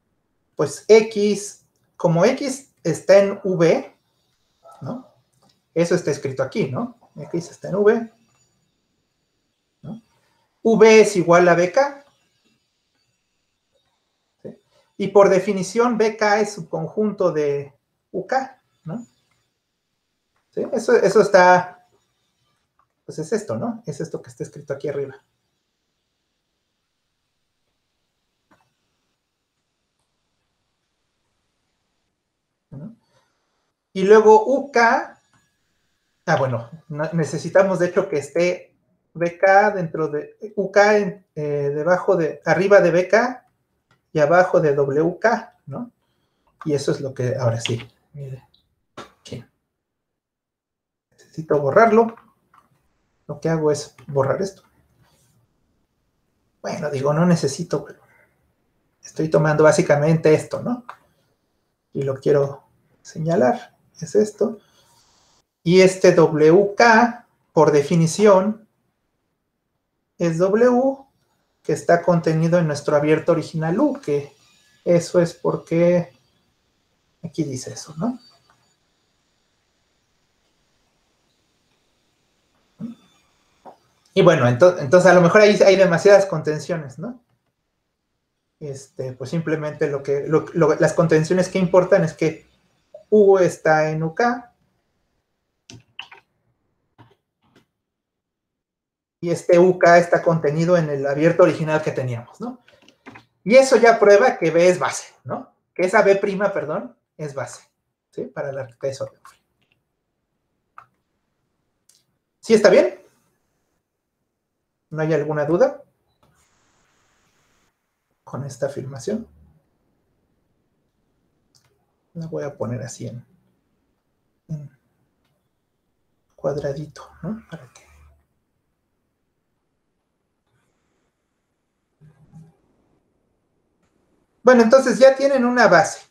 pues X, como X está en V, ¿no? Eso está escrito aquí, ¿no? X está en V. ¿No? V es igual a B K. ¿Sí? Y por definición, B K es subconjunto de U K, ¿no? ¿Sí? Eso, eso está, pues es esto, ¿no? Es esto que está escrito aquí arriba. ¿No? Y luego U K, ah, bueno, necesitamos de hecho que esté B K dentro de, U K en, eh, debajo de, arriba de B K y abajo de W K, ¿no? Y eso es lo que, ahora sí, mire, aquí. Necesito borrarlo. Lo que hago es borrar esto. Bueno, digo, no necesito, pero estoy tomando básicamente esto, ¿no? Y lo quiero señalar, es esto. Y este W K, por definición, es W, que está contenido en nuestro abierto original U, que eso es porque aquí dice eso, ¿no? Y bueno, entonces, entonces a lo mejor ahí hay demasiadas contenciones, ¿no? Este, pues simplemente lo que, lo, lo, las contenciones que importan es que U está en U K y este U K está contenido en el abierto original que teníamos, ¿no? Y eso ya prueba que B es base, ¿no? Que esa B', perdón, es base, ¿sí? Para la recta de Sorgenfrey. ¿Sí está bien? ¿No hay alguna duda con esta afirmación? La voy a poner así en, en cuadradito, ¿no? Para que... Bueno, entonces ya tienen una base,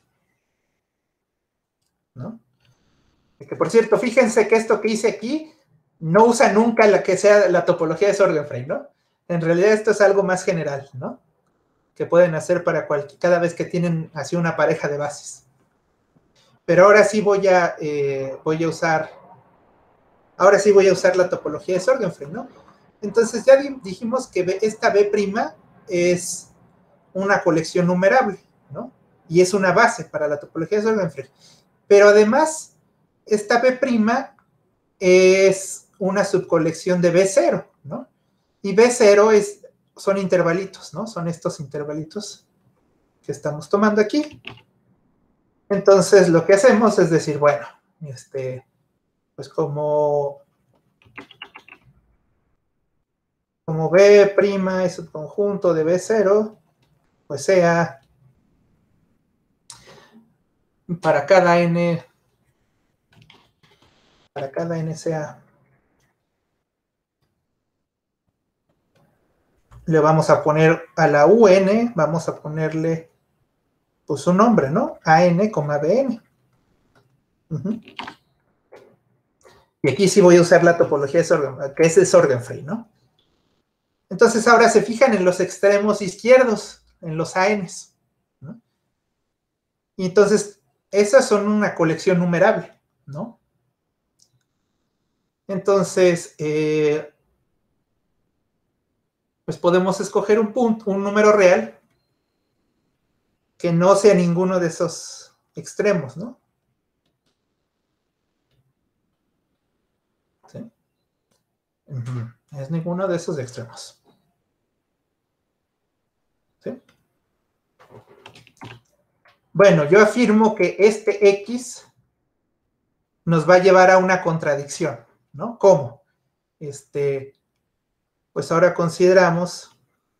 ¿no? Que por cierto, fíjense que esto que hice aquí no usa nunca la que sea la topología de Sorgenfrey, ¿no? En realidad esto es algo más general, ¿no? Que pueden hacer para cualquier, cada vez que tienen así una pareja de bases. Pero ahora sí voy a, eh, voy a usar, ahora sí voy a usar la topología de Sorgenfrey, ¿no? Entonces ya dijimos que esta B' es una colección numerable, ¿no? Y es una base para la topología de Sorgenfrey. Pero además, esta B' es una subcolección de B cero, ¿no? Y B cero es, son intervalitos, ¿no? Son estos intervalitos que estamos tomando aquí. Entonces, lo que hacemos es decir, bueno, este, pues como, como B' es subconjunto de B cero, pues sea para cada n, para cada n sea, le vamos a poner a la U N, vamos a ponerle pues un nombre, ¿no? A N, B N. Uh-huh. Y aquí sí voy a usar la topología de Sorgenfrey, que es de Sorgenfrey, ¿no? Entonces ahora se fijan en los extremos izquierdos, en los A Ns, ¿no? Y entonces esas son una colección numerable, ¿no? Entonces, eh, pues podemos escoger un punto, un número real que no sea ninguno de esos extremos, ¿no? ¿Sí? Uh-huh. Es ninguno de esos extremos. ¿Sí? Bueno, yo afirmo que este X nos va a llevar a una contradicción, ¿no? ¿Cómo? Este, pues ahora consideramos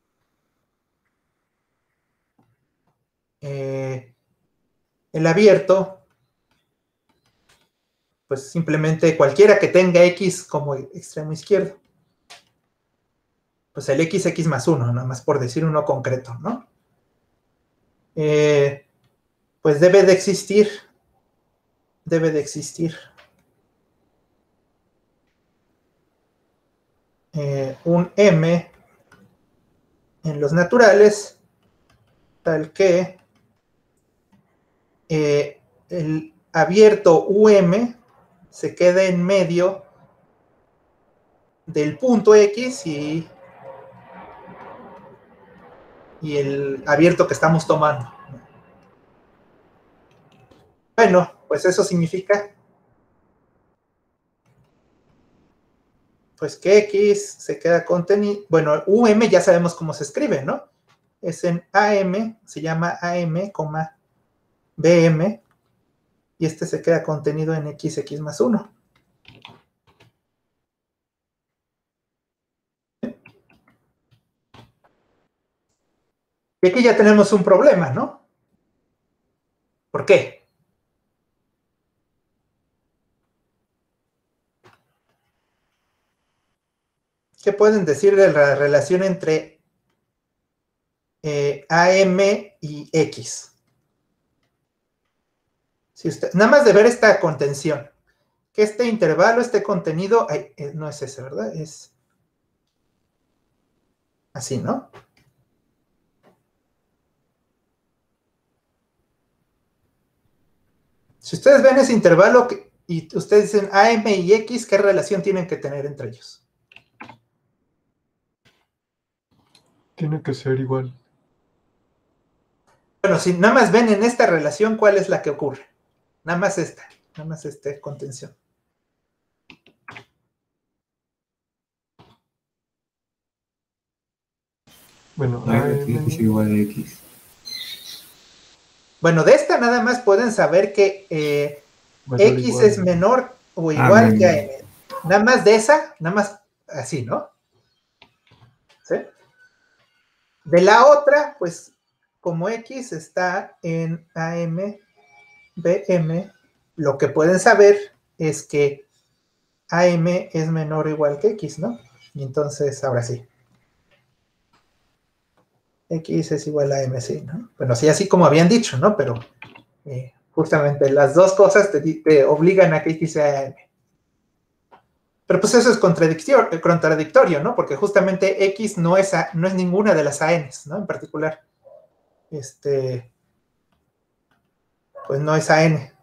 eh, el abierto, pues simplemente cualquiera que tenga X como extremo izquierdo. Pues el X, X más uno, nada más por decir uno concreto, ¿no? Eh, pues debe de existir, debe de existir eh, un M en los naturales tal que eh, el abierto U M se quede en medio del punto X y, y el abierto que estamos tomando. Bueno, pues eso significa pues que X se queda contenido, bueno, U M ya sabemos cómo se escribe, ¿no? Es en A M, se llama A M, B M, y este se queda contenido en X, X más uno. Y aquí ya tenemos un problema, ¿no? ¿Por qué? ¿Qué pueden decir de la relación entre eh, A M y X? Si usted, nada más de ver esta contención, que este intervalo, este contenido, ay, eh, no es ese, ¿verdad? Es así, ¿no? Si ustedes ven ese intervalo que, y ustedes dicen A M y X, ¿qué relación tienen que tener entre ellos? Tiene que ser igual. Bueno, si nada más ven en esta relación, ¿cuál es la que ocurre? Nada más esta, nada más esta contención. Bueno, A M es igual a X. Bueno, de esta nada más pueden saber que eh, X igual. Es menor o igual ah, que A M. Nada más de esa, nada más así, ¿no? ¿Sí? De la otra, pues, como X está en A M, B M, lo que pueden saber es que A M es menor o igual que X, ¿no? Y entonces, ahora sí. X es igual a M, sí, ¿no? Bueno, sí, así como habían dicho, ¿no? Pero eh, justamente las dos cosas te, te obligan a que X sea M. Pero pues eso es contradictorio, contradictorio, ¿no? Porque justamente X no es, a, no es ninguna de las A Ns, ¿no? En particular, este, pues no es A N.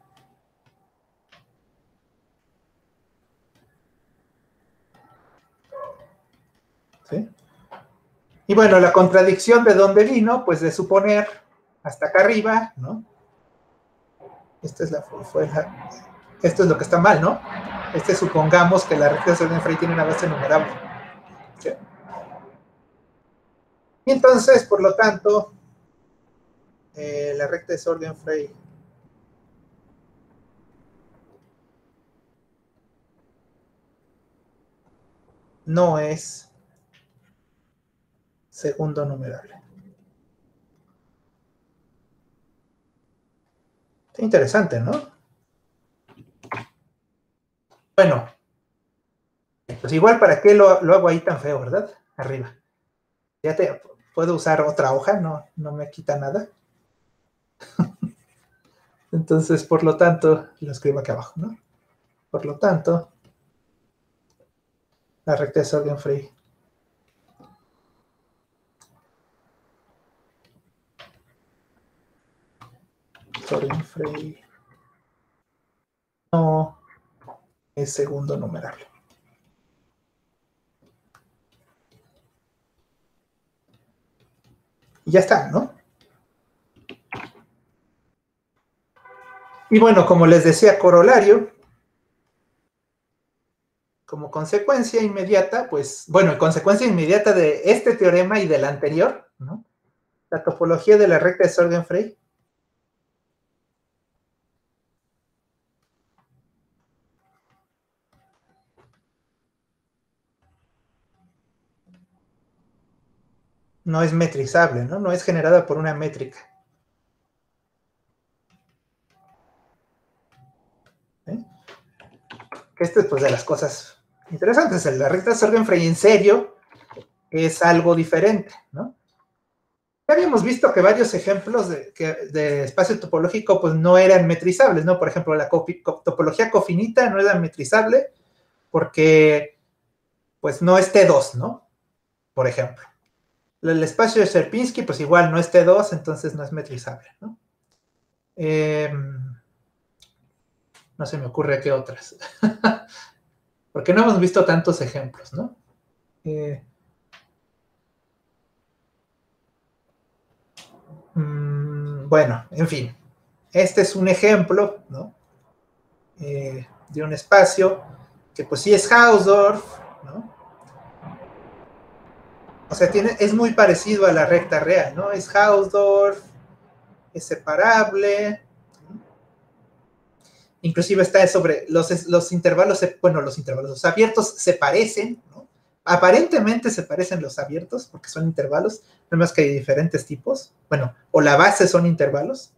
¿Sí? Y bueno, la contradicción de dónde vino, pues de suponer hasta acá arriba, ¿no? Esta es la, fue la, esto es lo que está mal, ¿no? Este supongamos que la recta de Sorgen-Frey tiene una base numerable. ¿Sí? Y entonces, por lo tanto, eh, la recta de Sorgen-Frey no es segundo numerable. Está interesante, ¿no? Bueno, pues igual para qué lo, lo hago ahí tan feo, ¿verdad? Arriba. Ya te puedo usar otra hoja, no, no me quita nada. Entonces, por lo tanto, lo escribo aquí abajo, ¿no? Por lo tanto, la recta de Sorgen-Frey Sorgen-Frey no es segundo numerable. Y ya está, ¿no? Y bueno, como les decía, corolario, como consecuencia inmediata, pues, bueno, consecuencia inmediata de este teorema y del anterior, ¿no? La topología de la recta de Sorgen-Frey no es metrizable, ¿no? No es generada por una métrica. ¿Eh? Que esta es, pues, de las cosas interesantes. La recta de Sorgen-Frey en serio es algo diferente, ¿no? Ya habíamos visto que varios ejemplos de, que, de espacio topológico pues no eran metrizables, ¿no? Por ejemplo, la cofi, co, topología cofinita no era metrizable porque pues no es T dos, ¿no? Por ejemplo. El espacio de Sierpinski pues igual no es T dos, entonces no es metrizable, ¿no? Eh, No se me ocurre qué otras. Porque no hemos visto tantos ejemplos, ¿no? Eh, mmm, bueno, en fin. Este es un ejemplo, ¿no? Eh, de un espacio que pues sí es Hausdorff, ¿no? O sea, tiene, es muy parecido a la recta real, ¿no? Es Hausdorff, es separable, ¿no? Inclusive está sobre los, los intervalos, bueno, los intervalos, los abiertos se parecen, ¿no? Aparentemente se parecen los abiertos porque son intervalos, no más que hay diferentes tipos, bueno, o la base son intervalos,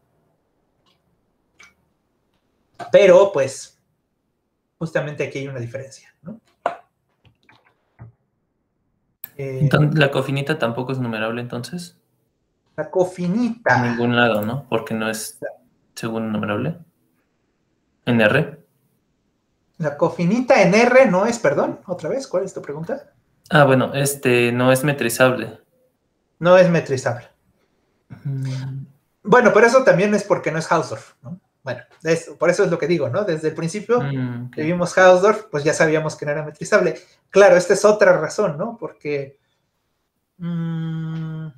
pero pues justamente aquí hay una diferencia, ¿no? Eh, entonces, ¿la cofinita tampoco es numerable entonces? La cofinita. En ningún lado, ¿no? Porque no es segundo numerable. ¿En R? La cofinita en R no es, perdón, otra vez, ¿cuál es tu pregunta? Ah, bueno, este no es metrizable. No es metrizable. Mm. Bueno, pero eso también es porque no es Hausdorff, ¿no? Bueno, es, por eso es lo que digo, ¿no? Desde el principio mm, okay. que vimos Hausdorff, pues ya sabíamos que no era metrizable. Claro, esta es otra razón, ¿no? Porque... Mmm,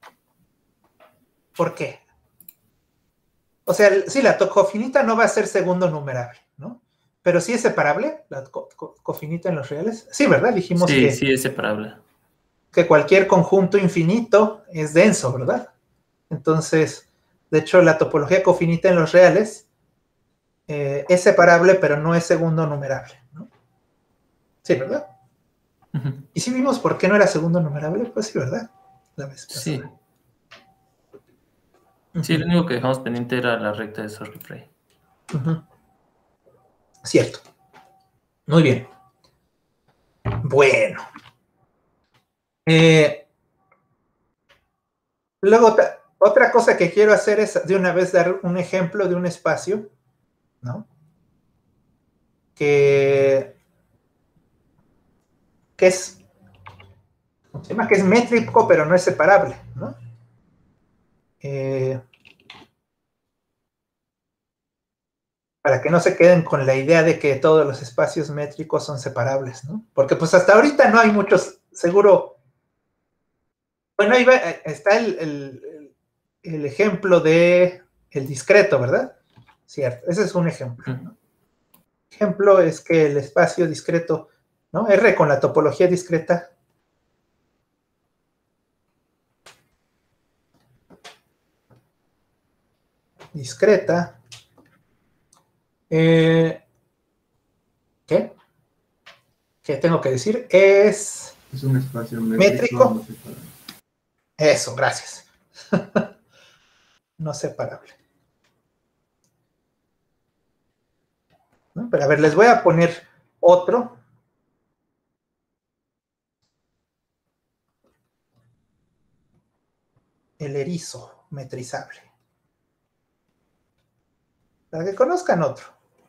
¿por qué? O sea, sí, la cofinita no va a ser segundo numerable, ¿no? Pero sí es separable, la co co cofinita en los reales. Sí, ¿verdad? Dijimos sí, que... Sí, es separable. Que cualquier conjunto infinito es denso, ¿verdad? Entonces, de hecho, la topología cofinita en los reales eh, es separable, pero no es segundo numerable, ¿no? Sí, ¿verdad? Uh-huh. ¿Y si vimos por qué no era segundo numerable? Pues sí, ¿verdad? La vez pasada. Sí. Uh-huh. Sí, lo único que dejamos pendiente era la recta de Sorge-Frey. Uh-huh. Cierto. Muy bien. Bueno. Eh, luego, otra cosa que quiero hacer es de una vez dar un ejemplo de un espacio, ¿no? Que, que es, se llama que es métrico, pero no es separable, ¿no? Eh, para que no se queden con la idea de que todos los espacios métricos son separables, ¿no? Porque pues hasta ahorita no hay muchos, seguro. Bueno, ahí va, está el, el, el ejemplo de el discreto, ¿verdad? Cierto, ese es un ejemplo, ¿no? Ejemplo es que el espacio discreto, ¿no? R con la topología discreta discreta eh, ¿qué? ¿Qué tengo que decir? Es es un espacio métrico, métrico. No separable. Eso, gracias. No separable. ¿No? Pero a ver, les voy a poner otro. El erizo metrizable. Para que conozcan otro.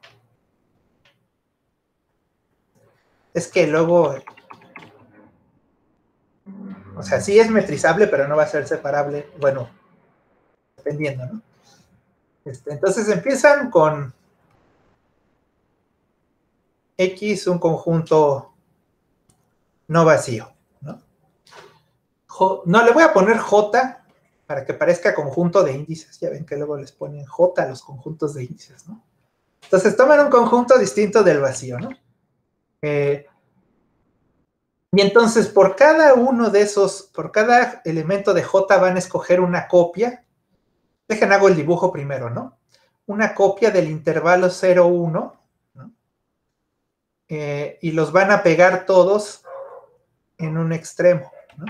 Es que luego, o sea, sí es metrizable, pero no va a ser separable. Bueno, dependiendo, ¿no? Este, entonces empiezan con X, un conjunto no vacío, ¿no? J, no, le voy a poner J para que parezca conjunto de índices. Ya ven que luego les ponen J a los conjuntos de índices, ¿no? Entonces toman un conjunto distinto del vacío, ¿no? Eh, y entonces por cada uno de esos, por cada elemento de J van a escoger una copia. Dejen, hago el dibujo primero, ¿no? Una copia del intervalo cero, uno, ¿no? Eh, y los van a pegar todos en un extremo, ¿no?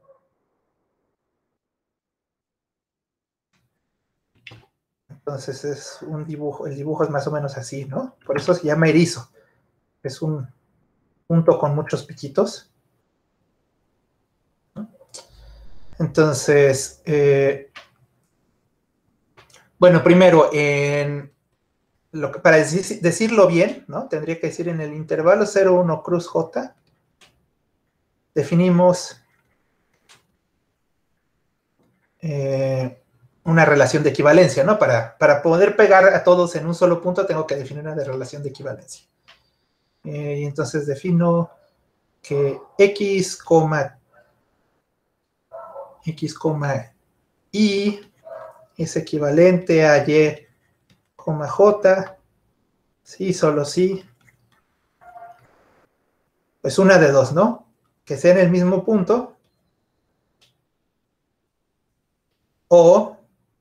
Entonces es un dibujo, el dibujo es más o menos así, ¿no? Por eso se llama erizo. Es un punto con muchos piquitos, ¿no? Entonces, eh, bueno, primero, en lo que, para decir, decirlo bien, ¿no? Tendría que decir en el intervalo cero, uno cruz J, definimos eh, una relación de equivalencia, ¿no? Para, para poder pegar a todos en un solo punto, tengo que definir una de relación de equivalencia. Eh, y entonces defino que X, X, Y es equivalente a Y, J, sí, solo sí. Pues una de dos, ¿no? Que sea en el mismo punto, o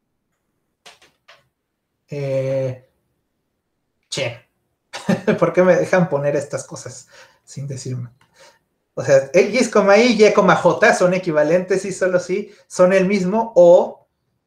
eh, che, ¿por qué me dejan poner estas cosas sin decirme? O sea, X, Y, Y, J son equivalentes y solo sí son el mismo, o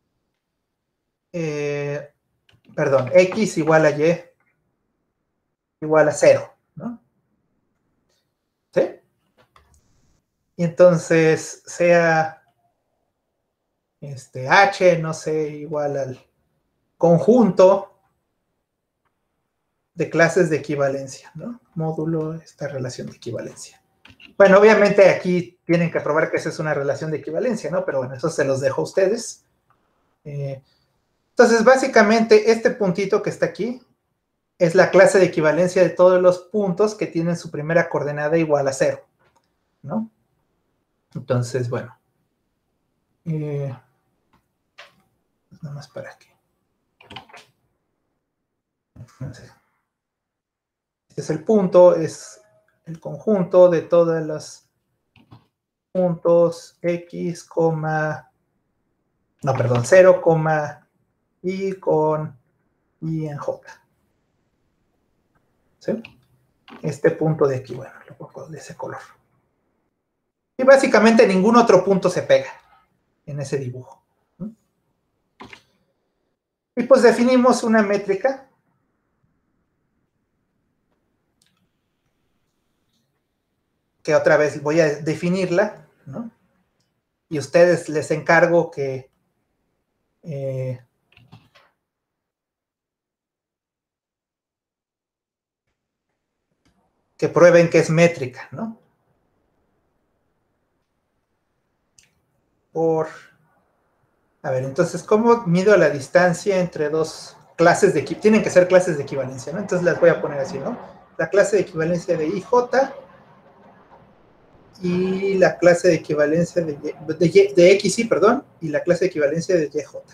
eh, perdón, X igual a Y igual a cero, ¿no? ¿Sí? Y entonces sea este H, no sé, igual al conjunto de clases de equivalencia, ¿no? Módulo, esta relación de equivalencia. Bueno, obviamente aquí tienen que probar que esa es una relación de equivalencia, ¿no? Pero bueno, eso se los dejo a ustedes. Eh, entonces, básicamente, este puntito que está aquí es la clase de equivalencia de todos los puntos que tienen su primera coordenada igual a cero, ¿no? Entonces, bueno. Eh, pues nada más para que. Este es el punto, es el conjunto de todos los puntos X, no, perdón, cero, Y con Y en J. ¿Sí? Este punto de aquí, bueno, lo pongo de ese color. Y básicamente ningún otro punto se pega en ese dibujo. ¿Sí? Y pues definimos una métrica que otra vez voy a definirla, ¿no? Y a ustedes les encargo que eh, que prueben que es métrica, ¿no? Por, a ver, entonces, ¿cómo mido la distancia entre dos clases de equivalencia? Tienen que ser clases de equivalencia, ¿no? Entonces las voy a poner así, ¿no? La clase de equivalencia de I J y la clase de equivalencia de, y, de, y, de X Y, perdón, y la clase de equivalencia de Y J.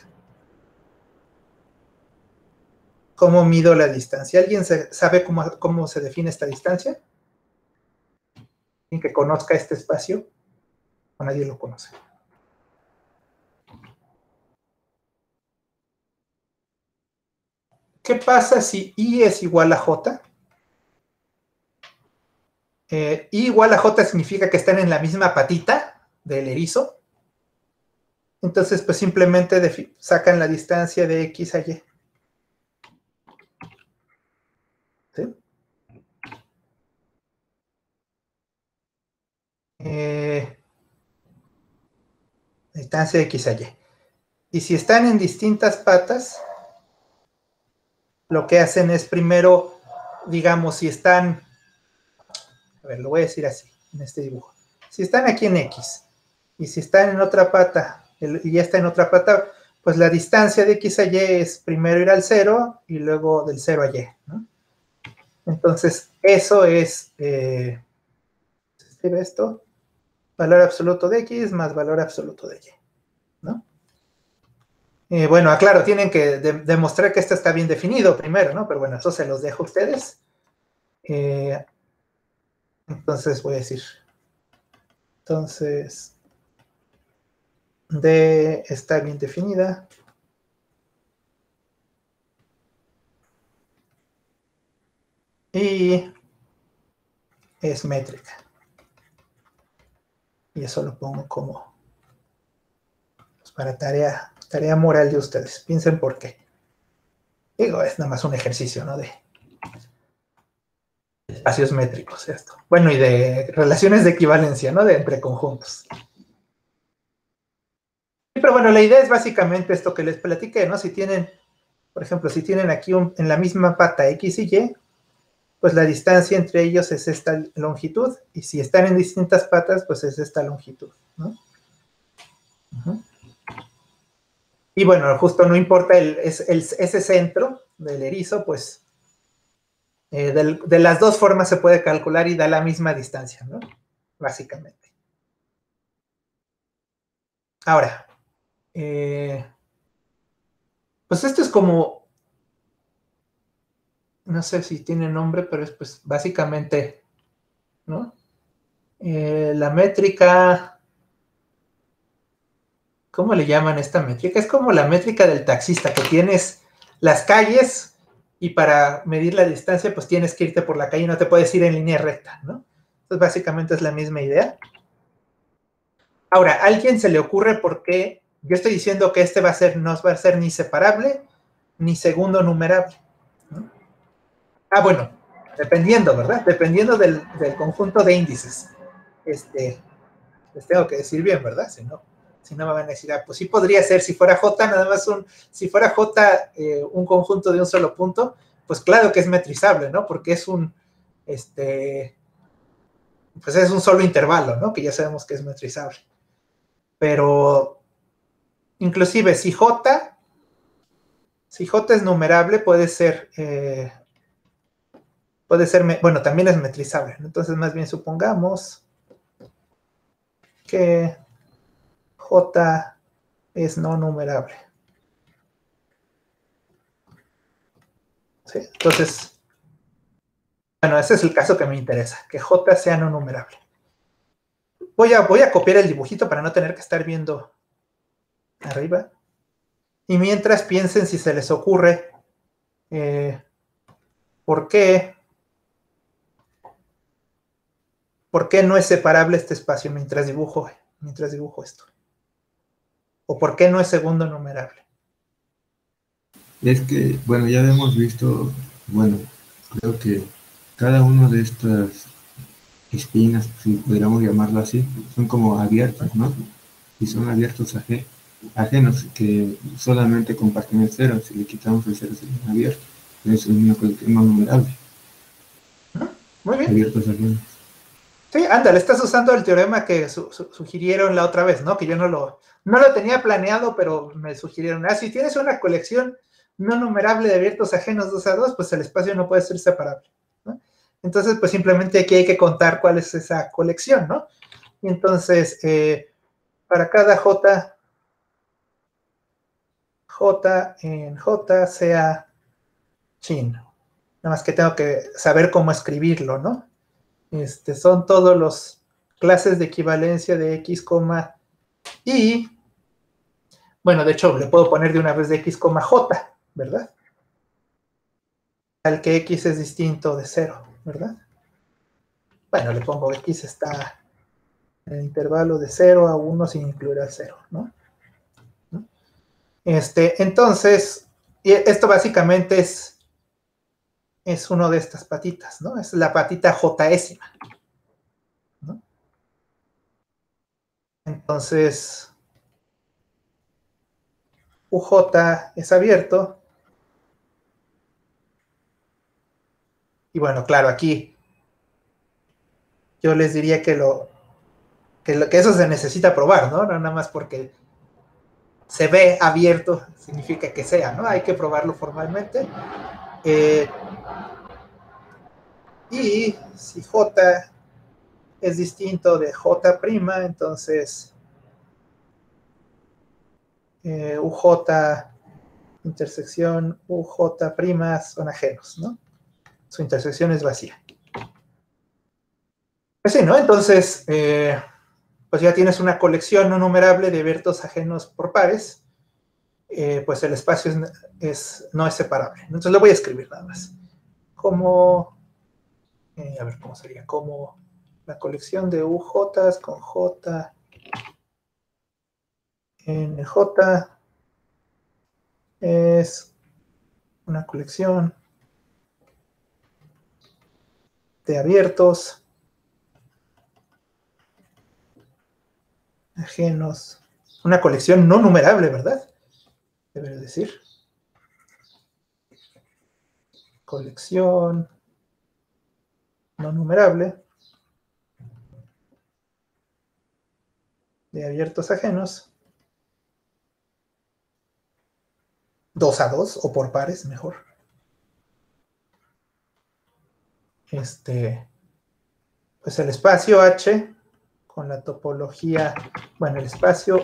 ¿Cómo mido la distancia? ¿Alguien se, sabe cómo, cómo se define esta distancia? ¿Alguien que conozca este espacio? O nadie lo conoce. ¿Qué pasa si I es igual a J? Eh, I igual a J significa que están en la misma patita del erizo. Entonces, pues simplemente sacan la distancia de X a Y. ¿Sí? Eh, distancia de X a Y. Y si están en distintas patas, lo que hacen es primero, digamos, si están, a ver, lo voy a decir así, en este dibujo. Si están aquí en X, y si están en otra pata, y ya está en otra pata, pues la distancia de X a Y es primero ir al cero, y luego del cero a Y, ¿no? Entonces, eso es, eh, ¿se escribe esto? Valor absoluto de X más valor absoluto de Y, ¿no? Eh, bueno, aclaro, tienen que de demostrar que esto está bien definido primero, ¿no? Pero bueno, eso se los dejo a ustedes. Eh, entonces voy a decir, entonces, D está bien definida. Y es métrica. Y eso lo pongo como pues, para tarea, tarea moral de ustedes. Piensen por qué. Digo, es nada más un ejercicio, ¿no? De espacios métricos, esto. Bueno, y de relaciones de equivalencia, ¿no? De entre conjuntos. Pero bueno, la idea es básicamente esto que les platiqué, ¿no? Si tienen, por ejemplo, si tienen aquí un, en la misma pata X y Y, pues la distancia entre ellos es esta longitud, y si están en distintas patas, pues es esta longitud, ¿no? Uh-huh. Y bueno, justo no importa el, el, el, ese centro del erizo, pues eh, del, de las dos formas se puede calcular y da la misma distancia, ¿no? Básicamente. Ahora, eh, pues esto es como, no sé si tiene nombre, pero es pues básicamente, ¿no? Eh, la métrica, ¿cómo le llaman esta métrica? Es como la métrica del taxista, que tienes las calles y para medir la distancia, pues tienes que irte por la calle y no te puedes ir en línea recta, ¿no? Entonces, básicamente es la misma idea. Ahora, ¿a alguien se le ocurre por qué yo estoy diciendo que este va a ser, no va a ser ni separable ni segundo numerable, ¿no? Ah, bueno, dependiendo, ¿verdad? Dependiendo del, del conjunto de índices. Este, les tengo que decir bien, ¿verdad? Si no, si no me van a decir, ah, pues sí podría ser, si fuera J, nada más un, si fuera J eh, un conjunto de un solo punto, pues claro que es metrizable, ¿no? Porque es un, este, pues es un solo intervalo, ¿no? Que ya sabemos que es metrizable. Pero, inclusive, si J, si J es numerable, puede ser, eh, puede ser, bueno, también es metrizable, ¿no? Entonces, más bien supongamos que J es no numerable. ¿Sí? Entonces, bueno, ese es el caso que me interesa, que J sea no numerable. Voy a, voy a copiar el dibujito para no tener que estar viendo arriba. Y mientras piensen si se les ocurre eh, por qué, por qué no es separable este espacio mientras dibujo, mientras dibujo esto. O por qué no es segundo numerable. Es que, bueno, ya hemos visto, bueno, creo que cada uno de estas espinas, si pudiéramos llamarlo así, son como abiertos, ¿no? Y son abiertos aj ajenos que solamente comparten el cero. Si le quitamos el cero, serían abiertos. Es una colección no numerable. Muy bien. Abiertos ajenos. Sí, ándale, estás usando el teorema que su, su, sugirieron la otra vez, ¿no? Que yo no lo, no lo tenía planeado, pero me sugirieron, ah, si tienes una colección no numerable de abiertos ajenos dos a dos, pues el espacio no puede ser separable, ¿no? Entonces, pues simplemente aquí hay que contar cuál es esa colección, ¿no? Y entonces, eh, para cada J, J en J sea chin. Nada más que tengo que saber cómo escribirlo, ¿no? Este, son todos los clases de equivalencia de X, y, bueno, de hecho, le puedo poner de una vez de X, J, ¿verdad? Al que X es distinto de cero, ¿verdad? Bueno, le pongo X está en el intervalo de cero a uno sin incluir al cero, ¿no? Este, entonces, y esto básicamente es, es uno de estas patitas, ¿no? Es la patita J-ésima, ¿no? Entonces, U J es abierto. Y bueno, claro, aquí yo les diría que lo que, lo, que eso se necesita probar, ¿no? No nada más porque se ve abierto significa que sea, ¿no? Hay que probarlo formalmente. Eh, y si J es distinto de J', entonces eh, U J intersección U J' son ajenos, ¿no? Su intersección es vacía. Pues sí, ¿no? Entonces, eh, pues ya tienes una colección no numerable de abiertos ajenos por pares, eh, pues el espacio es, es, no es separable. Entonces lo voy a escribir nada más. Como, eh, a ver cómo sería, como la colección de U J con J N J es una colección de abiertos ajenos, una colección no numerable, ¿verdad? Debería decir. Colección no numerable de abiertos ajenos dos a dos o por pares, mejor. Este, pues el espacio H con la topología, bueno, el espacio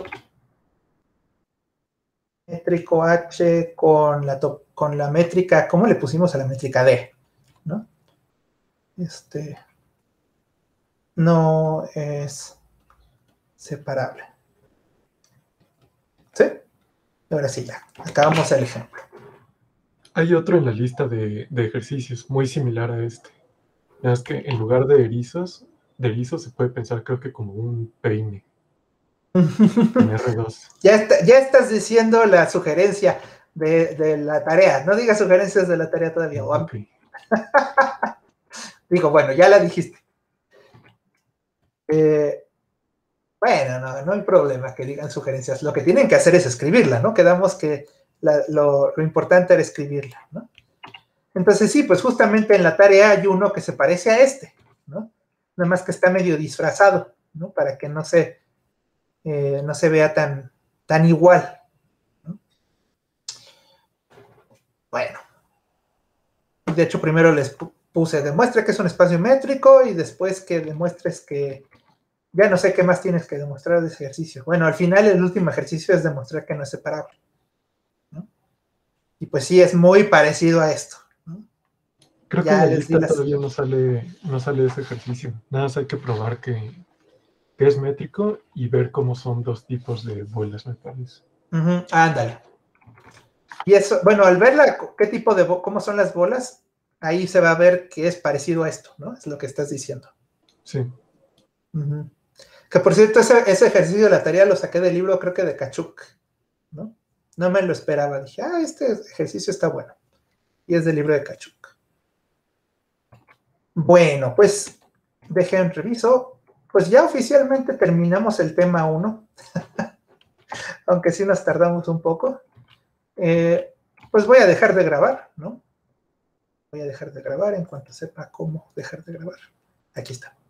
métrico H con la, con la métrica, ¿cómo le pusimos a la métrica D? ¿No? Este, no es separable. ¿Sí? Ahora sí, ya. Acabamos el ejemplo. Hay otro en la lista de, de ejercicios muy similar a este. Es que en lugar de erizos, de erizos se puede pensar, creo que como un peine. En R dos. Ya, está, ya estás diciendo la sugerencia de, de la tarea. No digas sugerencias de la tarea todavía. Okay. Digo, bueno, ya la dijiste. Eh, bueno, no, no hay problema que digan sugerencias. Lo que tienen que hacer es escribirla, ¿no? Quedamos que la, lo, lo importante era escribirla, ¿no? Entonces sí, pues justamente en la tarea hay uno que se parece a este, ¿no? Nada más que está medio disfrazado, ¿no? Para que no se, eh, no se vea tan, tan igual, ¿no? Bueno. De hecho, primero les puse, demuestra que es un espacio métrico y después que demuestres que, ya no sé qué más tienes que demostrar de ese ejercicio. Bueno, al final el último ejercicio es demostrar que no es separable, ¿no? Y pues sí, es muy parecido a esto, ¿no? Creo ya que en la lista las... todavía no sale, no sale ese ejercicio. Nada más hay que probar que, que es métrico y ver cómo son dos tipos de bolas, me parece. Uh-huh. Ándale. Y eso, bueno, al ver la, qué tipo de, cómo son las bolas, ahí se va a ver que es parecido a esto, ¿no? Es lo que estás diciendo. Sí. Uh-huh. Que por cierto, ese, ese ejercicio de la tarea lo saqué del libro, creo que de Kachuk, ¿no? No me lo esperaba. Dije, ah, este ejercicio está bueno. Y es del libro de Kachuk. Bueno, pues, dejen reviso. Pues ya oficialmente terminamos el tema uno. Aunque sí nos tardamos un poco. Eh, pues voy a dejar de grabar, ¿no? Voy a dejar de grabar en cuanto sepa cómo dejar de grabar. Aquí está.